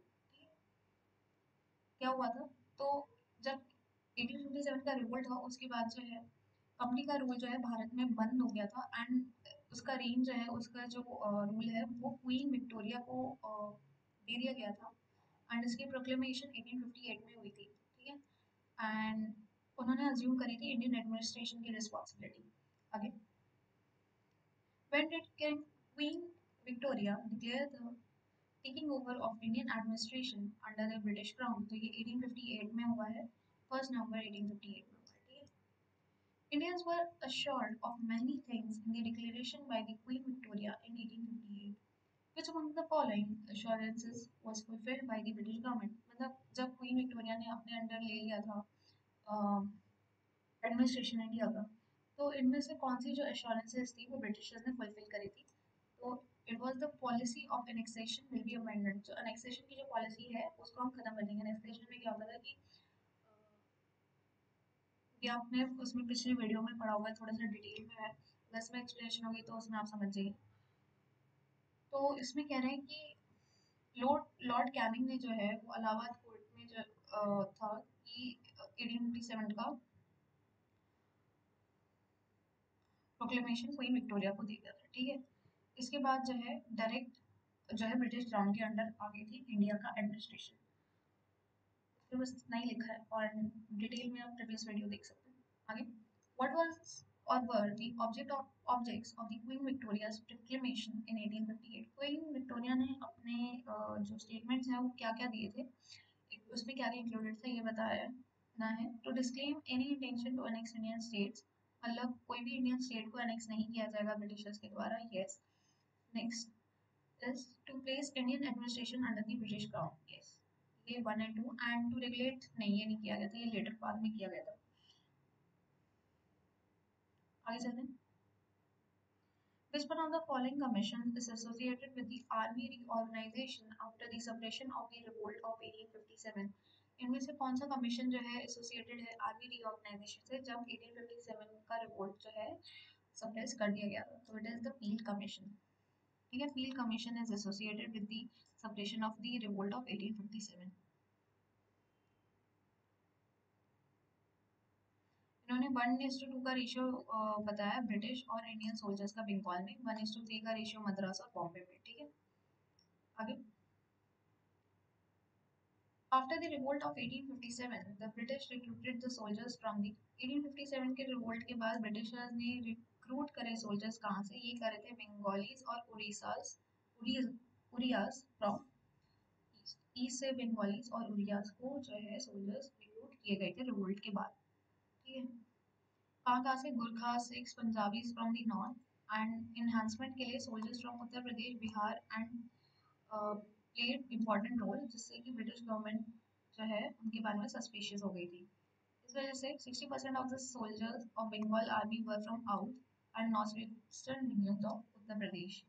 क्या हुआ था? तो जब एटीन फिफ्टी सेवन का रिवोल्ट हुआ उसके बाद जो है कंपनी का रूल जो है भारत में बंद हो गया था, एंड उसका रेंज जो है उसका जो रूल है वो क्वीन विक्टोरिया को uh, दे दिया गया था, एंड इसकी प्रोक्लेमेशन एटीन फिफ्टी एट में हुई थी। ठीक है, एंड उन्होंने अज्यूम करी थी इंडियन एडमिनिस्ट्रेशन की रिस्पॉन्सिबिलिटी। आगे, when did king queen Victoria declare the taking over of Indian administration under the British crown? तो ये एटीन फिफ्टी एट में हुआ है, first November eighteen fifty eight में हुआ है। ठीक है, Indians were assured of many things in the declaration by the Queen Victoria in eighteen fifty-eight. Which among the following assurances was fulfilled by the British government? मतलब जब queen Victoria ने अपने under ले लिया था एडमिनिस्ट्रेशन इंडिया का, तो इनमें से कौन सी जो एश्योरेंसेस थी वो ब्रिटिशर्स ने फुलफिल करी थी? तो it was the policy of annexation will be amended. जो एनेक्सेशन की जो पॉलिसी है उसको हम खत्म कर देंगे। एनेक्सेशन में क्या होता था कि ये आपने उसमें पिछली वीडियो में पढ़ा हुआ है, थोड़ा सा डिटेल में है, अगर इसमें एक्सप्लेनेशन होगी तो उसमें आप समझ जाइए। तो इसमें कह रहे हैं कि लॉर्ड लॉर्ड कैनिंग ने जो है वो इलाहाबाद कोर्ट में जो अ, था कि एटीन फिफ्टी सेवन का प्रोक्लेमेशन क्वीन विक्टोरिया को दे दिया था, ठीक है। इसके बाद जो है डायरेक्ट जो है ब्रिटिश क्राउन के अंडर आ गई थी इंडिया का एडमिनिस्ट्रेशन। इसमें बस इतना ही लिखा है और डिटेल में आप प्रीवियस वीडियो देख सकते हैं। आगे, what was or were the object of objects of the Queen Victoria's proclamation in eighteen fifty-eight? Queen Victoria ने अपने अ, जो स्टेटमेंट्स हैं वो क्या क्या दिए थे, उसमें क्या क्या इंक्लूडेड था ये बताया ना है। To disclaim any intention to annex Indian states, मतलब कोई भी इंडियन स्टेट को अनेक्स नहीं किया जाएगा ब्रिटिशर्स के द्वारा, yes. Next is to place Indian administration under the British crown, yes. ये one and two. And to regulate, नहीं ये नहीं किया गया था, ये लेटर बाद में किया गया था। आगे चलते हैं। Which one of the following commissions is associated with the army reorganization after the suppression of the revolt of eighteen fifty-seven? इनमें से कौन सा कमीशन जो है एसोसिएटेड है आर्मी रीऑर्गेनाइजेशन से जब एटीन फिफ्टी सेवन का रिवोल्ट जो है सप्रेस कर दिया गया था? तो it is the Peel commission, ठीक है। Peel commission is associated with the suppression of the revolt of eighteen fifty seven. इन्होंने वन इज टू टू का रेशियो बताया ब्रिटिश और इंडियन सोल्जर्स का बंगाल में, वन इज टू थ्री का ratio Madras और बॉम्बे में, ठीक है। आगे, after the revolt of eighteen fifty-seven, the British recruited the soldiers from the eighteen fifty-seven के revolt के बाद ब्रिटिशर्स ने रिक्रूट करे सोल्जर्स कहाँ से? ये करे थे बंगालीज और उड़ीसास उड़ियास फ्रॉम ईस्ट। ईस्ट से बंगालीज और उड़ियास को जो है सोल्जर्स रिक्रूट किए गए थे रिवोल्ट के बाद, ठीक है। कहाँ कहाँ से? Gurkha, Sikhs, Punjabis from the north, and enhancement के लिए soldiers from Uttar Pradesh, Bihar and played important role, जिससे कि ब्रिटिश गवर्नमेंट जो है उनके बारे में सस्पिशियस हो गई थी। इस वजह से sixty percent of the soldiers of Bengal army were from Oudh and north eastern region of Uttar Pradesh.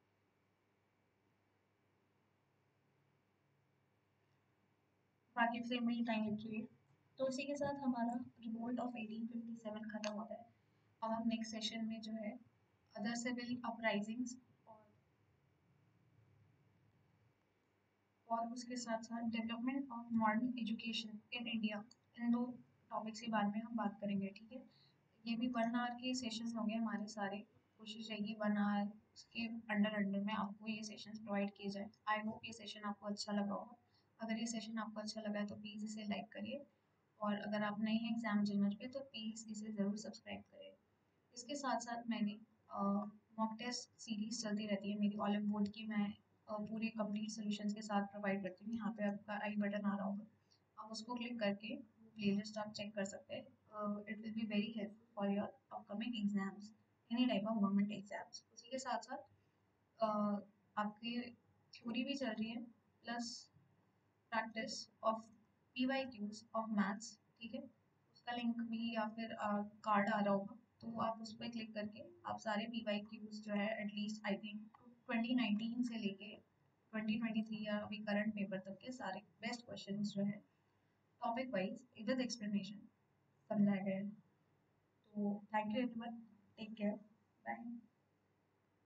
बाकी सेम ही टाइम लिखिए। तो इसी के साथ हमारा revolt of eighteen fifty seven खत्म होता है। अब हम नेक्स्ट सेशन में जो है अदर सिविल अपराइजिंग्स और और उसके साथ साथ development of modern education in India, इन दो टॉपिक्स के बारे में हम बात करेंगे, ठीक है। ये भी वन आवर के सेशंस होंगे हमारे सारे। कोशिश रहेगी वन आवर के अंडर अंडर में आपको ये सेशंस प्रोवाइड किए जाए। आई होप ये सेशन आपको अच्छा लगा होगा। अगर ये सेशन आपको अच्छा लगा है तो प्लीज़ इसे लाइक करिए, और अगर आप नए हैं एग्जाम जनरल पे तो प्लीज़ इसे ज़रूर सब्सक्राइब करिए। इसके साथ साथ मैंने मॉक टेस्ट सीरीज चलती रहती है मेरी ऑलिव बोर्ड की, मैं अ, पूरे कंप्लीट सॉल्यूशंस के साथ प्रोवाइड करती हूँ। यहाँ पे आपका आई बटन आ रहा होगा, आप उसको क्लिक करके प्लेलिस्ट आप चेक कर सकते हैं। It will be very helpful for your upcoming exams, any type of government exams. उसी के साथ साथ uh, आपकी थ्योरी भी चल रही है plus practice of P Y Qs of maths, ठीक है। उसका लिंक भी या फिर कार्ड आ रहा होगा, तो आप उस पर क्लिक करके आप सारे पी वाई क्यूज जो है at least I think twenty nineteen से लेके ट्वेंटी ट्वेंटी थ्री या अभी करंट पेपर तक के सारे बेस्ट क्वेश्चन जो है टॉपिक वाइज विद एक्सप्लेनेशन समझाए गए हैं। तो thank you everyone, take care, bye.